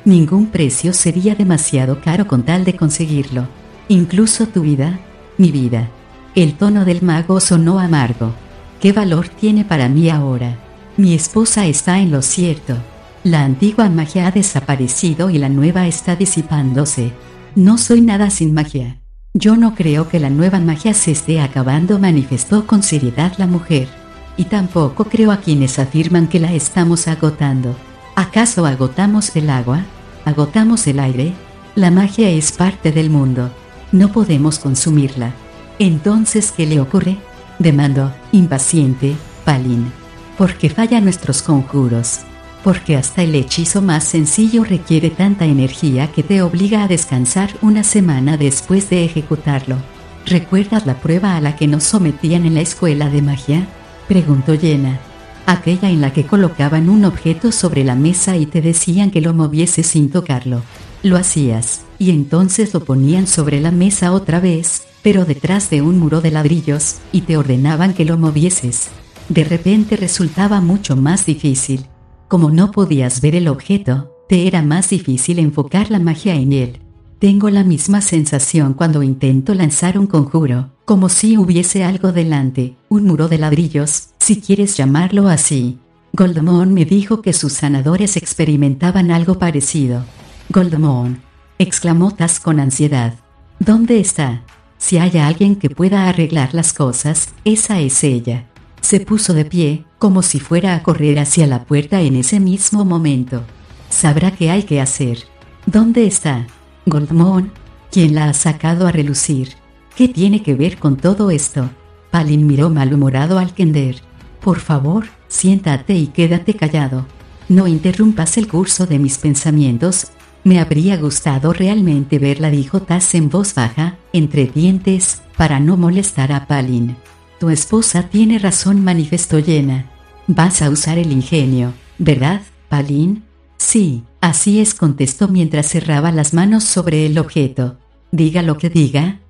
Ningún precio sería demasiado caro con tal de conseguirlo. Incluso tu vida, mi vida. El tono del mago sonó amargo. ¿Qué valor tiene para mí ahora? Mi esposa está en lo cierto. La antigua magia ha desaparecido y la nueva está disipándose. No soy nada sin magia. Yo no creo que la nueva magia se esté acabando, manifestó con seriedad la mujer. Y tampoco creo a quienes afirman que la estamos agotando. ¿Acaso agotamos el agua? ¿Agotamos el aire? La magia es parte del mundo. No podemos consumirla. Entonces, ¿qué le ocurre?, demandó, impaciente, Palin. ¿Por qué fallan nuestros conjuros? Porque hasta el hechizo más sencillo requiere tanta energía que te obliga a descansar una semana después de ejecutarlo. ¿Recuerdas la prueba a la que nos sometían en la escuela de magia?, preguntó Jenna. Aquella en la que colocaban un objeto sobre la mesa y te decían que lo moviese sin tocarlo. Lo hacías, y entonces lo ponían sobre la mesa otra vez, pero detrás de un muro de ladrillos, y te ordenaban que lo movieses. De repente resultaba mucho más difícil. Como no podías ver el objeto, te era más difícil enfocar la magia en él. Tengo la misma sensación cuando intento lanzar un conjuro, como si hubiese algo delante, un muro de ladrillos, si quieres llamarlo así. Goldemon me dijo que sus sanadores experimentaban algo parecido. Goldemon, exclamó Taz con ansiedad. ¿Dónde está? Si hay alguien que pueda arreglar las cosas, esa es ella. Se puso de pie, como si fuera a correr hacia la puerta en ese mismo momento. Sabrá qué hay que hacer. ¿Dónde está? Goldemon, ¿quién la ha sacado a relucir? ¿Qué tiene que ver con todo esto? Palin miró malhumorado al Kender. Por favor, siéntate y quédate callado. No interrumpas el curso de mis pensamientos. Me habría gustado realmente verla, dijo Taz en voz baja, entre dientes, para no molestar a Palin. Tu esposa tiene razón, manifestó Jenna. Vas a usar el ingenio, ¿verdad, Palin? Sí, así es, contestó mientras cerraba las manos sobre el objeto. Diga lo que diga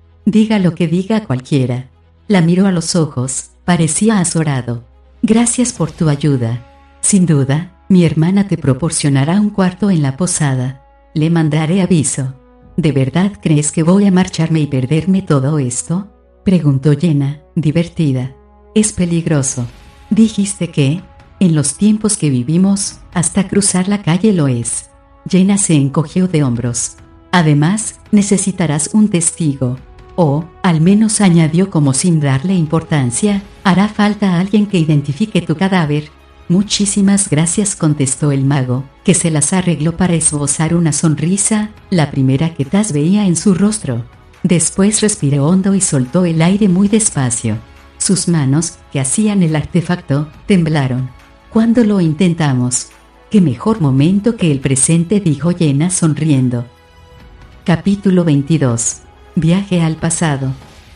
cualquiera. La miró a los ojos, parecía azorado. Gracias por tu ayuda. Sin duda, mi hermana te proporcionará un cuarto en la posada. Le mandaré aviso. ¿De verdad crees que voy a marcharme y perderme todo esto?, preguntó Jenna, divertida. Es peligroso. Dijiste que, en los tiempos que vivimos, hasta cruzar la calle lo es. Jenna se encogió de hombros. Además, necesitarás un testigo. O, al menos añadió como sin darle importancia, hará falta alguien que identifique tu cadáver. Muchísimas gracias, contestó el mago, que se las arregló para esbozar una sonrisa, la primera que Taz veía en su rostro. Después respiró hondo y soltó el aire muy despacio. Sus manos, que hacían el artefacto, temblaron. ¿Cuándo lo intentamos? Qué mejor momento que el presente, dijo Jenna sonriendo. Capítulo 22. Viaje al pasado.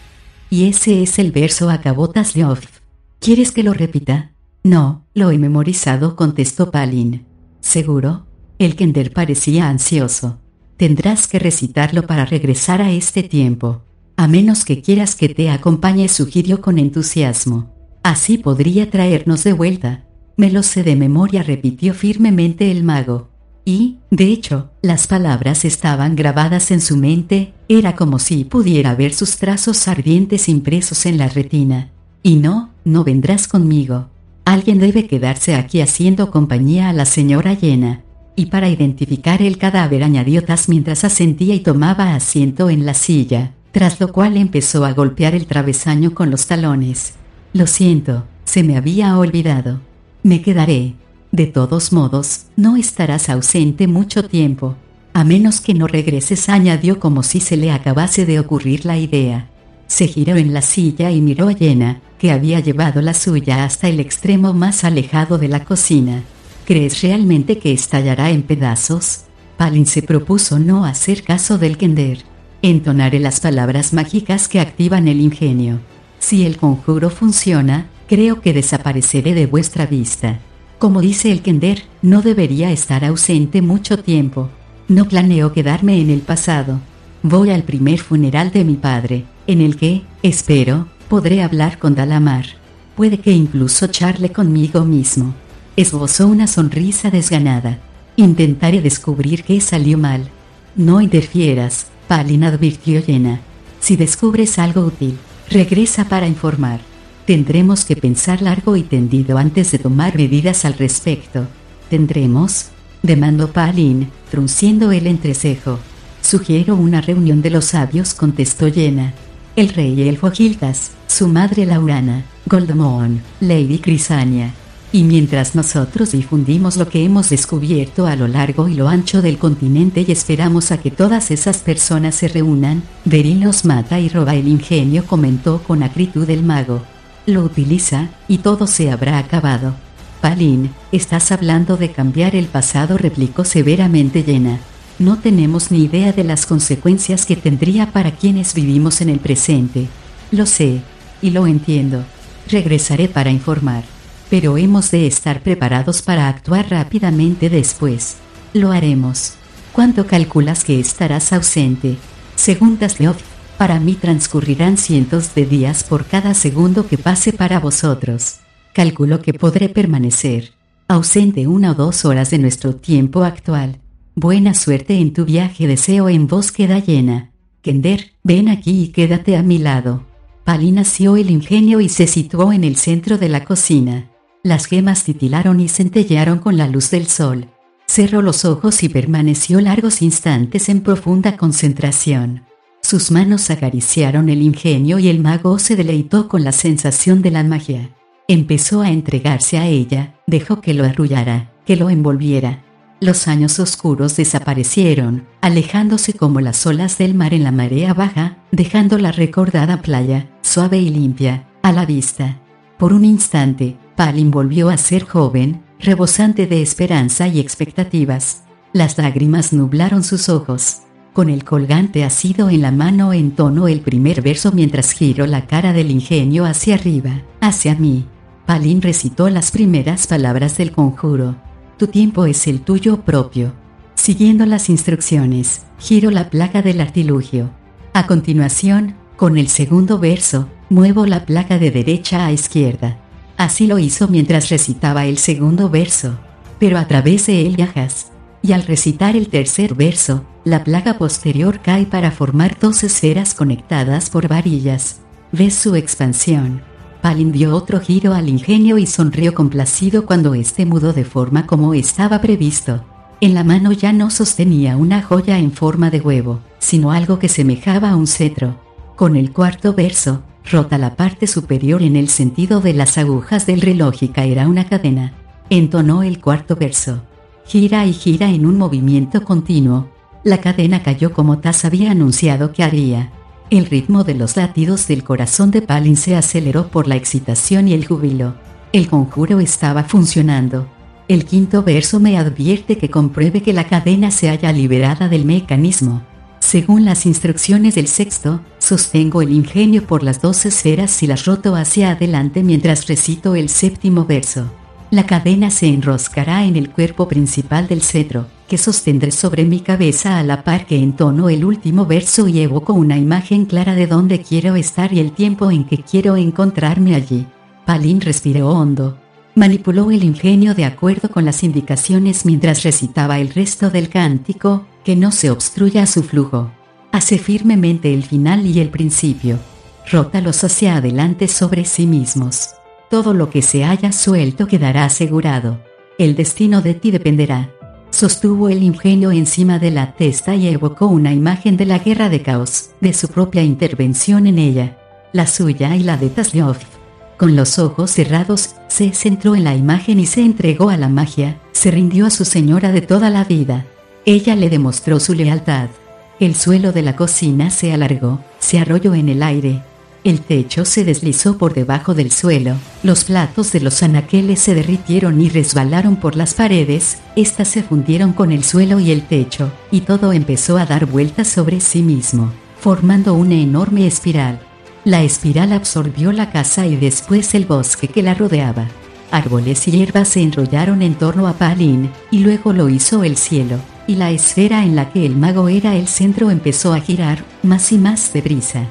Y ese es el verso, acabó Tazleov. ¿Quieres que lo repita? No, lo he memorizado, contestó Palin. ¿Seguro? El Kender parecía ansioso. Tendrás que recitarlo para regresar a este tiempo. A menos que quieras que te acompañe, sugirió con entusiasmo. Así podría traernos de vuelta. Me lo sé de memoria, repitió firmemente el mago. Y, de hecho, las palabras estaban grabadas en su mente, era como si pudiera ver sus trazos ardientes impresos en la retina. Y no vendrás conmigo. Alguien debe quedarse aquí haciendo compañía a la señora Jenna. Y para identificar el cadáver, añadió Taz mientras asentía y tomaba asiento en la silla, tras lo cual empezó a golpear el travesaño con los talones. Lo siento, se me había olvidado. Me quedaré. De todos modos, no estarás ausente mucho tiempo. A menos que no regreses, añadió como si se le acabase de ocurrir la idea. Se giró en la silla y miró a Jenna, que había llevado la suya hasta el extremo más alejado de la cocina. ¿Crees realmente que estallará en pedazos? Palin se propuso no hacer caso del Kender. Entonaré las palabras mágicas que activan el ingenio. Si el conjuro funciona, creo que desapareceré de vuestra vista. Como dice el Kender, no debería estar ausente mucho tiempo. No planeo quedarme en el pasado. Voy al primer funeral de mi padre, en el que, espero, podré hablar con Dalamar. Puede que incluso charle conmigo mismo. Esbozó una sonrisa desganada. Intentaré descubrir qué salió mal. No interfieras, Palin advirtió Yenna. Si descubres algo útil, regresa para informar. Tendremos que pensar largo y tendido antes de tomar medidas al respecto. ¿Tendremos?, demandó Palin, frunciendo el entrecejo. Sugiero una reunión de los sabios, contestó Yenna. El rey elfo Gildas, su madre Laurana, Goldmoon, Lady Crisania. Y mientras nosotros difundimos lo que hemos descubierto a lo largo y lo ancho del continente y esperamos a que todas esas personas se reúnan, Beryl nos mata y roba el ingenio, comentó con acritud el mago. Lo utiliza, y todo se habrá acabado. Palin, estás hablando de cambiar el pasado, replicó severamente Yenna. No tenemos ni idea de las consecuencias que tendría para quienes vivimos en el presente. Lo sé, y lo entiendo. Regresaré para informar. Pero hemos de estar preparados para actuar rápidamente después. Lo haremos. ¿Cuánto calculas que estarás ausente? Según Tasleoth, para mí transcurrirán cientos de días por cada segundo que pase para vosotros. Calculo que podré permanecer ausente 1 o 2 horas de nuestro tiempo actual. Buena suerte en tu viaje, deseo en búsqueda Yenna. Kender, ven aquí y quédate a mi lado. Palin asió el ingenio y se situó en el centro de la cocina. Las gemas titilaron y centellearon con la luz del sol. Cerró los ojos y permaneció largos instantes en profunda concentración. Sus manos acariciaron el ingenio y el mago se deleitó con la sensación de la magia. Empezó a entregarse a ella, dejó que lo arrullara, que lo envolviera. Los años oscuros desaparecieron, alejándose como las olas del mar en la marea baja, dejando la recordada playa, suave y limpia, a la vista. Por un instante, Palin volvió a ser joven, rebosante de esperanza y expectativas. Las lágrimas nublaron sus ojos. Con el colgante ácido en la mano entonó el primer verso mientras giró la cara del ingenio hacia arriba, hacia mí. Palin recitó las primeras palabras del conjuro. Tu tiempo es el tuyo propio. Siguiendo las instrucciones, giró la placa del artilugio. A continuación, con el segundo verso, muevo la placa de derecha a izquierda. Así lo hizo mientras recitaba el segundo verso, pero a través de él viajas. Y al recitar el tercer verso, la placa posterior cae para formar 2 esferas conectadas por varillas. ¿Ves su expansión? Palin dio otro giro al ingenio y sonrió complacido cuando este mudó de forma como estaba previsto. En la mano ya no sostenía una joya en forma de huevo, sino algo que semejaba a un cetro. Con el cuarto verso, rota la parte superior en el sentido de las agujas del reloj y caerá una cadena. Entonó el cuarto verso. Gira y gira en un movimiento continuo. La cadena cayó como Tas había anunciado que haría. El ritmo de los latidos del corazón de Palin se aceleró por la excitación y el júbilo. El conjuro estaba funcionando. El quinto verso me advierte que compruebe que la cadena se haya liberada del mecanismo. Según las instrucciones del sexto, sostengo el ingenio por las 2 esferas y las roto hacia adelante mientras recito el séptimo verso. La cadena se enroscará en el cuerpo principal del cetro, que sostendré sobre mi cabeza a la par que entono el último verso y evoco una imagen clara de dónde quiero estar y el tiempo en que quiero encontrarme allí. Palin respiró hondo. Manipuló el ingenio de acuerdo con las indicaciones mientras recitaba el resto del cántico, que no se obstruya su flujo. Hace firmemente el final y el principio. Rótalos hacia adelante sobre sí mismos. Todo lo que se haya suelto quedará asegurado. El destino de ti dependerá. Sostuvo el ingenio encima de la testa y evocó una imagen de la guerra de caos, de su propia intervención en ella, la suya y la de Tasleoth. Con los ojos cerrados, se centró en la imagen y se entregó a la magia, se rindió a su señora de toda la vida. Ella le demostró su lealtad. El suelo de la cocina se alargó, se arrolló en el aire. El techo se deslizó por debajo del suelo, los platos de los anaqueles se derritieron y resbalaron por las paredes, estas se fundieron con el suelo y el techo, y todo empezó a dar vueltas sobre sí mismo, formando una enorme espiral. La espiral absorbió la casa y después el bosque que la rodeaba. Árboles y hierbas se enrollaron en torno a Palin, y luego lo hizo el cielo, y la esfera en la que el mago era el centro empezó a girar, más y más deprisa.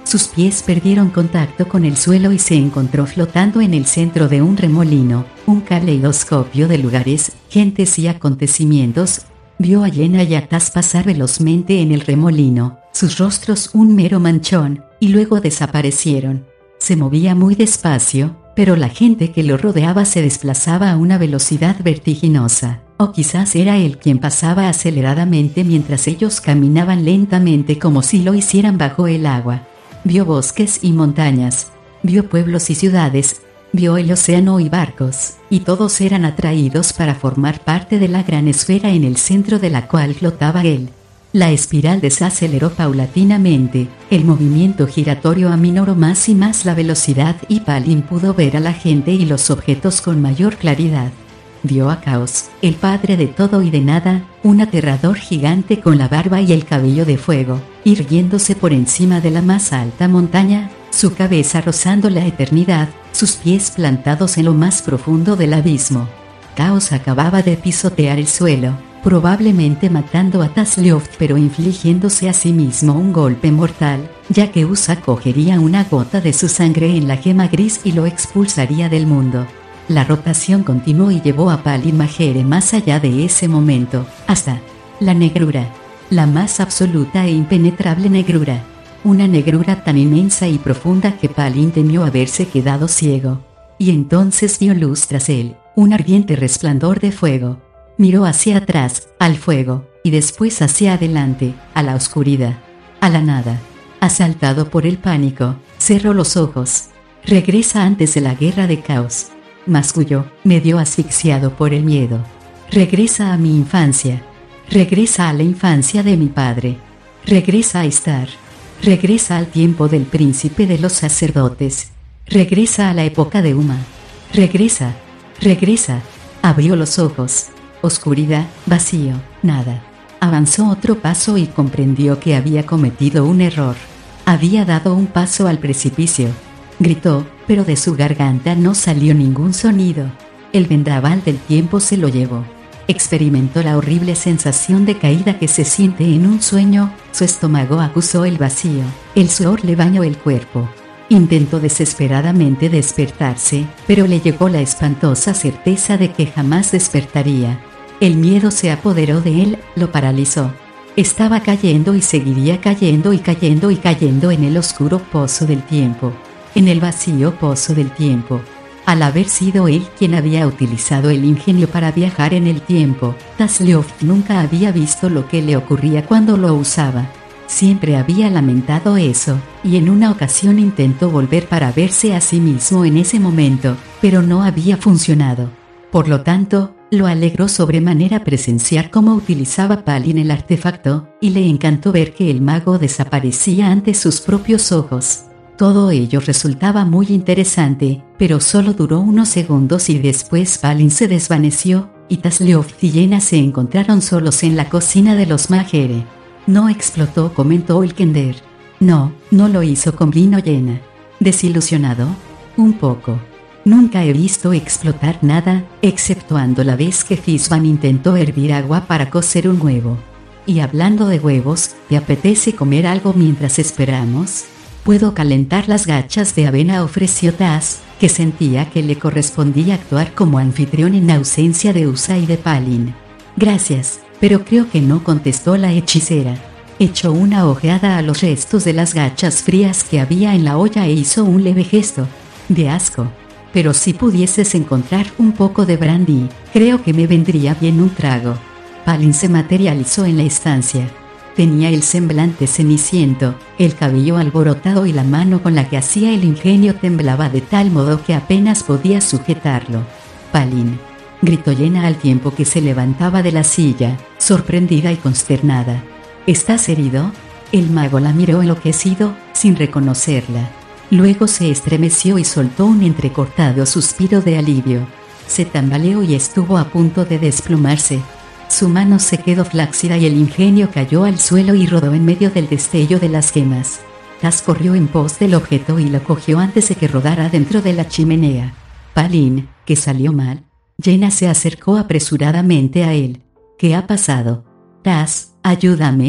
Sus pies perdieron contacto con el suelo y se encontró flotando en el centro de un remolino, un caleidoscopio de lugares, gentes y acontecimientos. Vio a Jenna y a Taz pasar velozmente en el remolino, sus rostros un mero manchón, y luego desaparecieron. Se movía muy despacio, pero la gente que lo rodeaba se desplazaba a una velocidad vertiginosa, o quizás era él quien pasaba aceleradamente mientras ellos caminaban lentamente como si lo hicieran bajo el agua. Vio bosques y montañas, vio pueblos y ciudades, vio el océano y barcos, y todos eran atraídos para formar parte de la gran esfera en el centro de la cual flotaba él. La espiral desaceleró paulatinamente, el movimiento giratorio aminoró más y más la velocidad y Palin pudo ver a la gente y los objetos con mayor claridad. Vio a Caos, el padre de todo y de nada, un aterrador gigante con la barba y el cabello de fuego, irguiéndose por encima de la más alta montaña, su cabeza rozando la eternidad, sus pies plantados en lo más profundo del abismo. Caos acababa de pisotear el suelo, probablemente matando a Taslioft pero infligiéndose a sí mismo un golpe mortal, ya que Usa cogería una gota de su sangre en la gema gris y lo expulsaría del mundo. La rotación continuó y llevó a Palin Majere más allá de ese momento, hasta la negrura, la más absoluta e impenetrable negrura. Una negrura tan inmensa y profunda que Palin temió haberse quedado ciego. Y entonces vio luz tras él, un ardiente resplandor de fuego. Miró hacia atrás, al fuego, y después hacia adelante, a la oscuridad, a la nada. Asaltado por el pánico, cerró los ojos. Regresa antes de la guerra de Caos. Masculló, medio asfixiado por el miedo. Regresa a mi infancia. Regresa a la infancia de mi padre. Regresa a Istar. Regresa al tiempo del príncipe de los sacerdotes. Regresa a la época de Uma. Regresa. Regresa. Abrió los ojos. Oscuridad, vacío, nada. Avanzó otro paso y comprendió que había cometido un error. Había dado un paso al precipicio. Gritó, pero de su garganta no salió ningún sonido. El vendaval del tiempo se lo llevó. Experimentó la horrible sensación de caída que se siente en un sueño, su estómago acusó el vacío, el sudor le bañó el cuerpo. Intentó desesperadamente despertarse, pero le llegó la espantosa certeza de que jamás despertaría. El miedo se apoderó de él, lo paralizó. Estaba cayendo y seguiría cayendo y cayendo y cayendo en el oscuro pozo del tiempo. En el vacío pozo del tiempo. Al haber sido él quien había utilizado el ingenio para viajar en el tiempo, Taslioft nunca había visto lo que le ocurría cuando lo usaba. Siempre había lamentado eso, y en una ocasión intentó volver para verse a sí mismo en ese momento, pero no había funcionado. Por lo tanto, lo alegró sobremanera presenciar cómo utilizaba Palin el artefacto, y le encantó ver que el mago desaparecía ante sus propios ojos. Todo ello resultaba muy interesante, pero solo duró unos segundos y después Palin se desvaneció, y Taslioft y Jenna se encontraron solos en la cocina de los Majere. No explotó, comentó el Kender. No lo hizo, convino Jenna. ¿Desilusionado? Un poco. Nunca he visto explotar nada, exceptuando la vez que Fizban intentó hervir agua para cocer un huevo. Y hablando de huevos, ¿te apetece comer algo mientras esperamos? Puedo calentar las gachas de avena, ofreció Taz, que sentía que le correspondía actuar como anfitrión en ausencia de Usa y de Palin. Gracias, pero creo que no, contestó la hechicera. Echó una ojeada a los restos de las gachas frías que había en la olla e hizo un leve gesto de asco. Pero si pudieses encontrar un poco de brandy, creo que me vendría bien un trago. Palin se materializó en la estancia. Tenía el semblante ceniciento, el cabello alborotado y la mano con la que hacía el ingenio temblaba de tal modo que apenas podía sujetarlo. Palin, gritó Jenna al tiempo que se levantaba de la silla, sorprendida y consternada. ¿Estás herido? El mago la miró enloquecido, sin reconocerla. Luego se estremeció y soltó un entrecortado suspiro de alivio. Se tambaleó y estuvo a punto de desplomarse. Su mano se quedó flácida y el ingenio cayó al suelo y rodó en medio del destello de las gemas. Taz corrió en pos del objeto y lo cogió antes de que rodara dentro de la chimenea. Palin, ¿qué salió mal? Jenna se acercó apresuradamente a él. ¿Qué ha pasado? Taz, ayúdame.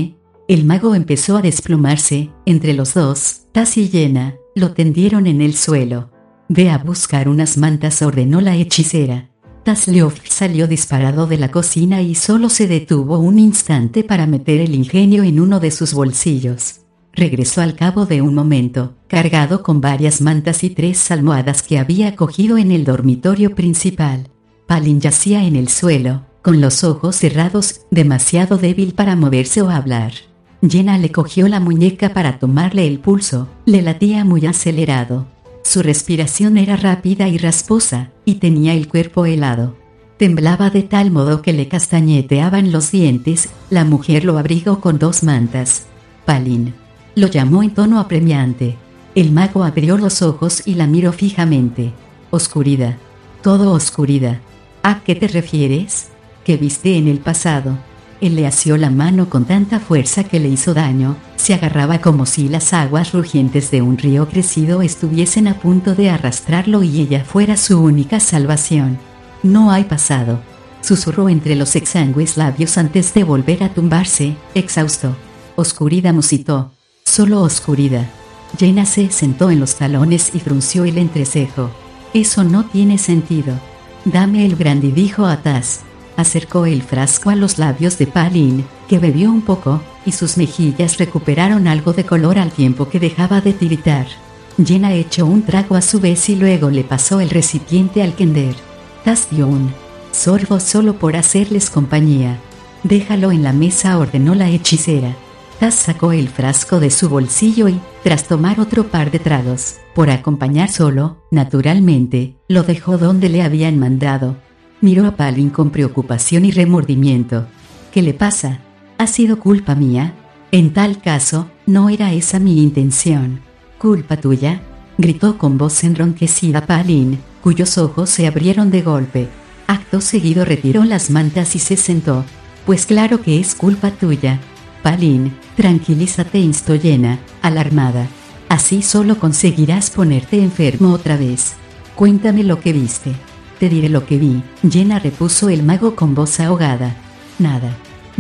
El mago empezó a desplomarse. Entre los dos, Taz y Jenna, lo tendieron en el suelo. «Ve a buscar unas mantas», ordenó la hechicera. Taz Leof salió disparado de la cocina y solo se detuvo un instante para meter el ingenio en uno de sus bolsillos. Regresó al cabo de un momento, cargado con varias mantas y 3 almohadas que había cogido en el dormitorio principal. Palin yacía en el suelo, con los ojos cerrados, demasiado débil para moverse o hablar. Jenna le cogió la muñeca para tomarle el pulso, le latía muy acelerado. Su respiración era rápida y rasposa, y tenía el cuerpo helado. Temblaba de tal modo que le castañeteaban los dientes. La mujer lo abrigó con 2 mantas. «Palin», lo llamó en tono apremiante. El mago abrió los ojos y la miró fijamente. «Oscuridad. Todo oscuridad». «¿A qué te refieres? ¿Qué viste en el pasado?» Él le asió la mano con tanta fuerza que le hizo daño. Se agarraba como si las aguas rugientes de un río crecido estuviesen a punto de arrastrarlo y ella fuera su única salvación. «No hay pasado», susurró entre los exangües labios antes de volver a tumbarse, exhausto. «Oscuridad», musitó. «Solo oscuridad». Jenna se sentó en los talones y frunció el entrecejo. «Eso no tiene sentido». «Dame el brandy», dijo a Taz. Acercó el frasco a los labios de Palin, que bebió un poco, y sus mejillas recuperaron algo de color al tiempo que dejaba de tiritar. Jenna echó un trago a su vez y luego le pasó el recipiente al kender. Taz dio un sorbo solo por hacerles compañía. «Déjalo en la mesa», ordenó la hechicera. Taz sacó el frasco de su bolsillo y, tras tomar otro par de tragos, por acompañar solo, naturalmente, lo dejó donde le habían mandado. Miró a Palin con preocupación y remordimiento. «¿Qué le pasa? ¿Ha sido culpa mía? En tal caso, no era esa mi intención». «¿Culpa tuya?», gritó con voz enronquecida Palin, cuyos ojos se abrieron de golpe. Acto seguido retiró las mantas y se sentó. «Pues claro que es culpa tuya». «Palin, tranquilízate», instó Jenna, alarmada. «Así solo conseguirás ponerte enfermo otra vez. Cuéntame lo que viste». «Te diré lo que vi», Jenna, repuso el mago con voz ahogada. «Nada.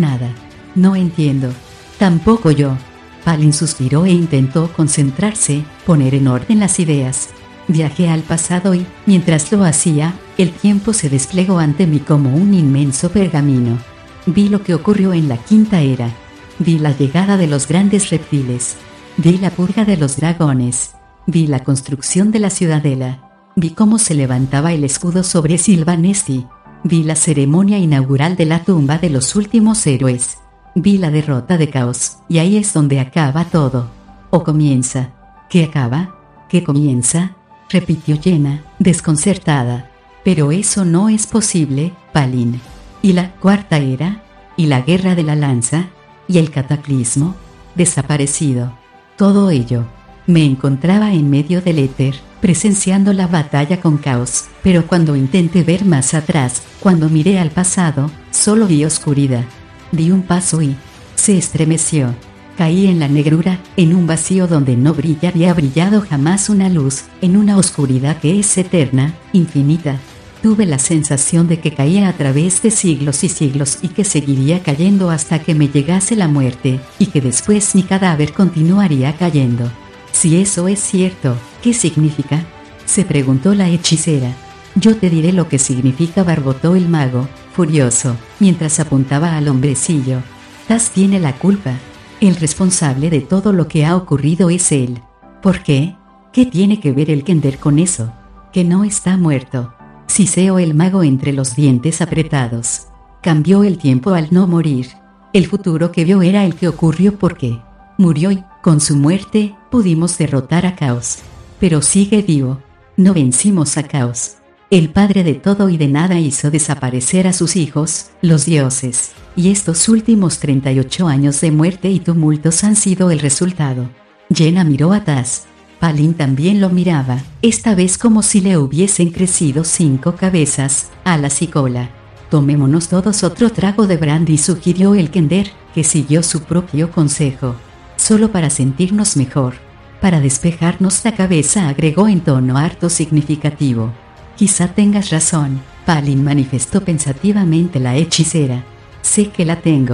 No entiendo». «Tampoco yo». Palin suspiró e intentó concentrarse, poner en orden las ideas. «Viajé al pasado y, mientras lo hacía, el tiempo se desplegó ante mí como un inmenso pergamino. Vi lo que ocurrió en la Quinta Era. Vi la llegada de los grandes reptiles. Vi la purga de los dragones. Vi la construcción de la ciudadela. Vi cómo se levantaba el escudo sobre Silvanesti. Vi la ceremonia inaugural de la tumba de los últimos héroes. Vi la derrota de Caos, y ahí es donde acaba todo. ¿O comienza? ¿Qué acaba? ¿Qué comienza?», repitió Jenna, desconcertada. «Pero eso no es posible, Palin. ¿Y la Cuarta Era? ¿Y la Guerra de la Lanza? ¿Y el cataclismo? Desaparecido. Todo ello». Me encontraba en medio del éter, presenciando la batalla con Caos, pero cuando intenté ver más atrás, cuando miré al pasado, solo vi oscuridad. Di un paso y se estremeció. Caí en la negrura, en un vacío donde no había brillado jamás una luz, en una oscuridad que es eterna, infinita. Tuve la sensación de que caía a través de siglos y siglos y que seguiría cayendo hasta que me llegase la muerte, y que después mi cadáver continuaría cayendo. «Si eso es cierto, ¿qué significa?», se preguntó la hechicera. «Yo te diré lo que significa», barbotó el mago, furioso, mientras apuntaba al hombrecillo. «Taz tiene la culpa. El responsable de todo lo que ha ocurrido es él». «¿Por qué? ¿Qué tiene que ver el kender con eso?». «Que no está muerto», siseó el mago entre los dientes apretados. «Cambió el tiempo al no morir. El futuro que vio era el que ocurrió porque murió y, con su muerte, pudimos derrotar a Caos. Pero sigue vivo. No vencimos a Caos. El padre de todo y de nada hizo desaparecer a sus hijos, los dioses, y estos últimos 38 años de muerte y tumultos han sido el resultado». Jenna miró a Taz. Palin también lo miraba, esta vez como si le hubiesen crecido 5 cabezas, alas y cola. «Tomémonos todos otro trago de brandy», sugirió el kender, que siguió su propio consejo. «Solo para sentirnos mejor. Para despejarnos la cabeza», agregó en tono harto significativo. «Quizá tengas razón», Palin manifestó pensativamente la hechicera. «Sé que la tengo».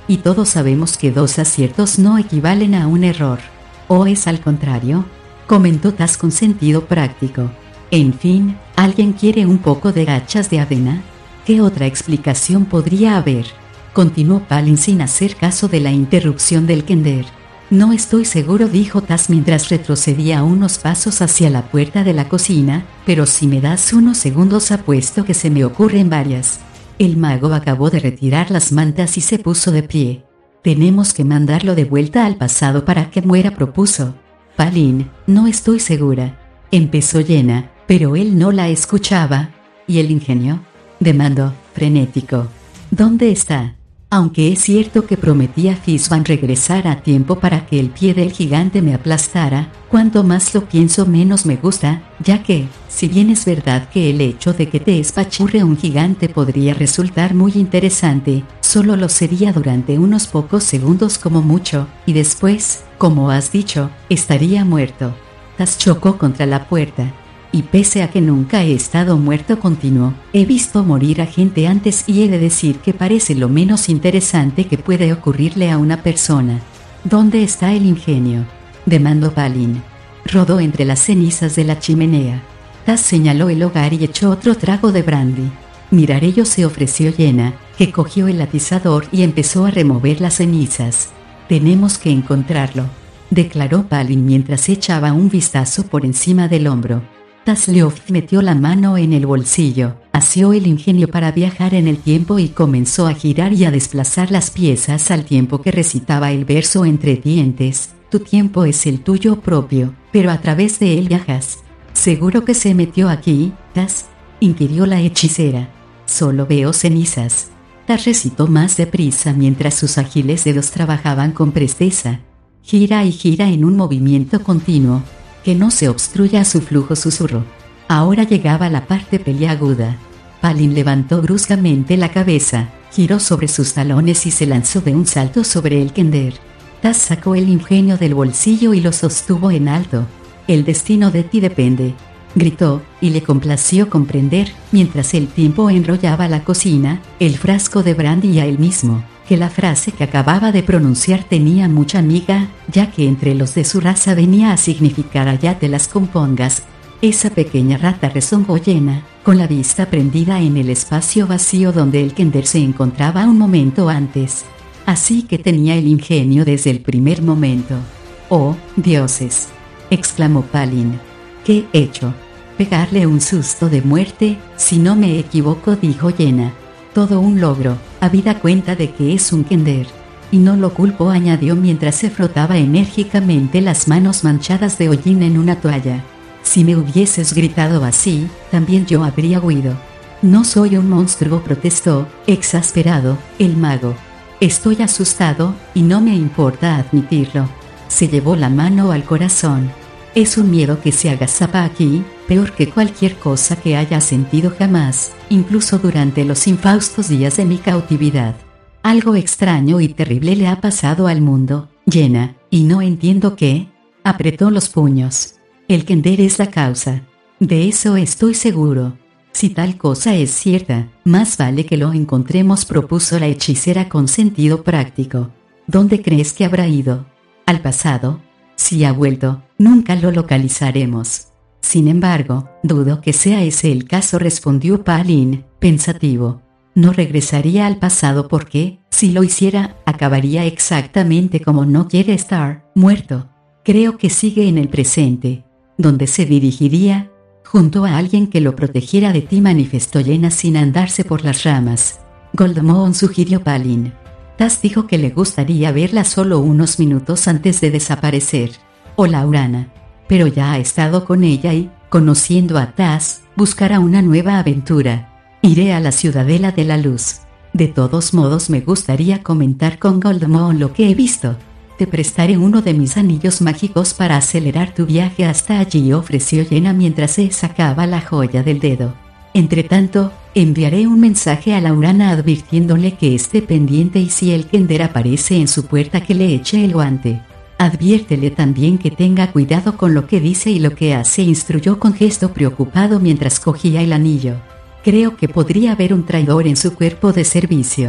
Y todos sabemos que 2 aciertos no equivalen a un error. ¿O es al contrario?, comentó Taz con sentido práctico. En fin, ¿alguien quiere un poco de gachas de avena? ¿Qué otra explicación podría haber?, continuó Palin sin hacer caso de la interrupción del Kender. No estoy seguro, dijo Taz mientras retrocedía unos pasos hacia la puerta de la cocina, pero si me das unos segundos apuesto que se me ocurren varias. El mago acabó de retirar las mantas y se puso de pie. Tenemos que mandarlo de vuelta al pasado para que muera, propuso. Palin, no estoy segura, empezó Yenna, pero él no la escuchaba. ¿Y el ingenio?, demandó, frenético. ¿Dónde está? Aunque es cierto que prometí a Fizban regresar a tiempo para que el pie del gigante me aplastara, cuanto más lo pienso menos me gusta, ya que, si bien es verdad que el hecho de que te espachurre un gigante podría resultar muy interesante, solo lo sería durante unos pocos segundos como mucho, y después, como has dicho, estaría muerto. Taz chocó contra la puerta. Y pese a que nunca he estado muerto, continuó, he visto morir a gente antes y he de decir que parece lo menos interesante que puede ocurrirle a una persona. ¿Dónde está el ingenio?, demandó Palin. Rodó entre las cenizas de la chimenea. Taz señaló el hogar y echó otro trago de brandy. Miraré, se ofreció Yenna, que cogió el atizador y empezó a remover las cenizas. Tenemos que encontrarlo, declaró Palin mientras echaba un vistazo por encima del hombro. Tazleof metió la mano en el bolsillo, asió el ingenio para viajar en el tiempo y comenzó a girar y a desplazar las piezas al tiempo que recitaba el verso entre dientes. Tu tiempo es el tuyo propio, pero a través de él viajas. ¿Seguro que se metió aquí, Taz?, inquirió la hechicera. Solo veo cenizas. Taz recitó más deprisa mientras sus ágiles dedos trabajaban con presteza. Gira y gira en un movimiento continuo. Que no se obstruya su flujo, susurró. Ahora llegaba la parte peliaguda. Palin levantó bruscamente la cabeza, giró sobre sus talones y se lanzó de un salto sobre el Kender. Taz sacó el ingenio del bolsillo y lo sostuvo en alto. El destino de ti depende, gritó, y le complació comprender, mientras el tiempo enrollaba la cocina, el frasco de brandy a él mismo, que la frase que acababa de pronunciar tenía mucha miga, ya que entre los de su raza venía a significar allá te las compongas. Esa pequeña rata, rezongó Yenna, con la vista prendida en el espacio vacío donde el Kender se encontraba un momento antes. Así que tenía el ingenio desde el primer momento. ¡Oh, dioses!, exclamó Palin. ¿Qué he hecho? Pegarle un susto de muerte, si no me equivoco, dijo Yenna. Todo un logro, habida cuenta de que es un Kender. Y no lo culpo, añadió mientras se frotaba enérgicamente las manos manchadas de hollín en una toalla. Si me hubieses gritado así, también yo habría huido. No soy un monstruo, protestó, exasperado, el mago. Estoy asustado, y no me importa admitirlo. Se llevó la mano al corazón. Es un miedo que se agazapa aquí, peor que cualquier cosa que haya sentido jamás, incluso durante los infaustos días de mi cautividad. Algo extraño y terrible le ha pasado al mundo, Yenna, y no entiendo qué. Apretó los puños. El Kender es la causa. De eso estoy seguro. Si tal cosa es cierta, más vale que lo encontremos, propuso la hechicera con sentido práctico. ¿Dónde crees que habrá ido? ¿Al pasado? Si ha vuelto, nunca lo localizaremos. Sin embargo, dudo que sea ese el caso, respondió Palin, pensativo. No regresaría al pasado porque, si lo hiciera, acabaría exactamente como no quiere estar, muerto. Creo que sigue en el presente. ¿Dónde se dirigiría? Junto a alguien que lo protegiera de ti, manifestó Yenna sin andarse por las ramas. Goldmoon, sugirió Palin. Taz dijo que le gustaría verla solo unos minutos antes de desaparecer. O Laurana. Pero ya ha estado con ella y, conociendo a Taz, buscará una nueva aventura. Iré a la Ciudadela de la Luz. De todos modos, me gustaría comentar con Goldmoon lo que he visto. Te prestaré uno de mis anillos mágicos para acelerar tu viaje hasta allí, ofreció Yenna mientras se sacaba la joya del dedo. Entretanto, enviaré un mensaje a Laurana advirtiéndole que esté pendiente y si el Kender aparece en su puerta que le eche el guante. Adviértele también que tenga cuidado con lo que dice y lo que hace, instruyó con gesto preocupado mientras cogía el anillo. Creo que podría haber un traidor en su cuerpo de servicio.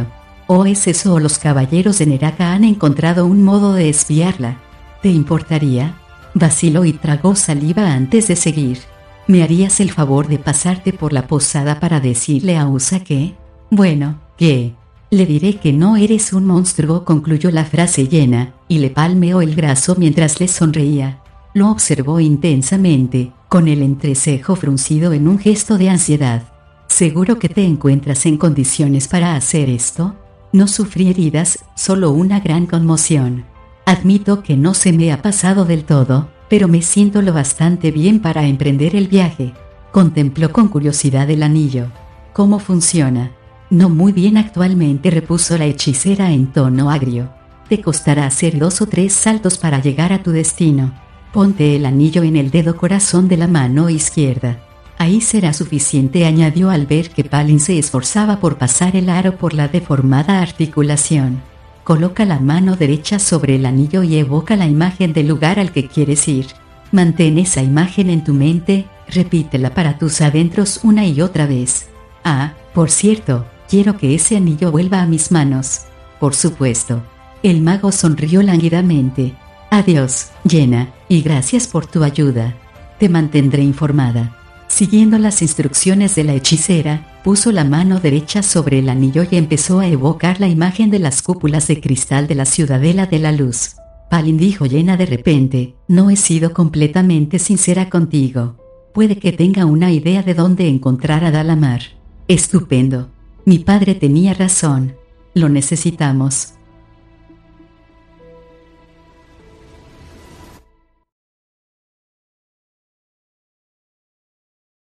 ¿O es eso o los caballeros de Neraka han encontrado un modo de espiarla? ¿Te importaría? Vaciló y tragó saliva antes de seguir. ¿Me harías el favor de pasarte por la posada para decirle a Usa que? Bueno, ¿qué? Le diré que no eres un monstruo, concluyó la frase llena, y le palmeó el brazo mientras le sonreía. Lo observó intensamente, con el entrecejo fruncido en un gesto de ansiedad. ¿Seguro que te encuentras en condiciones para hacer esto? No sufrí heridas, solo una gran conmoción. Admito que no se me ha pasado del todo, pero me siento lo bastante bien para emprender el viaje. Contempló con curiosidad el anillo. ¿Cómo funciona? No muy bien actualmente, repuso la hechicera en tono agrio. Te costará hacer 2 o 3 saltos para llegar a tu destino. Ponte el anillo en el dedo corazón de la mano izquierda. Ahí será suficiente, añadió al ver que Palin se esforzaba por pasar el aro por la deformada articulación. Coloca la mano derecha sobre el anillo y evoca la imagen del lugar al que quieres ir. Mantén esa imagen en tu mente, repítela para tus adentros una y otra vez. Ah, por cierto, quiero que ese anillo vuelva a mis manos. Por supuesto. El mago sonrió lánguidamente. Adiós, Jenna, y gracias por tu ayuda. Te mantendré informada. Siguiendo las instrucciones de la hechicera, puso la mano derecha sobre el anillo y empezó a evocar la imagen de las cúpulas de cristal de la Ciudadela de la Luz. Palin, dijo Jenna de repente, no he sido completamente sincera contigo. Puede que tenga una idea de dónde encontrar a Dalamar. Estupendo. Mi padre tenía razón. Lo necesitamos.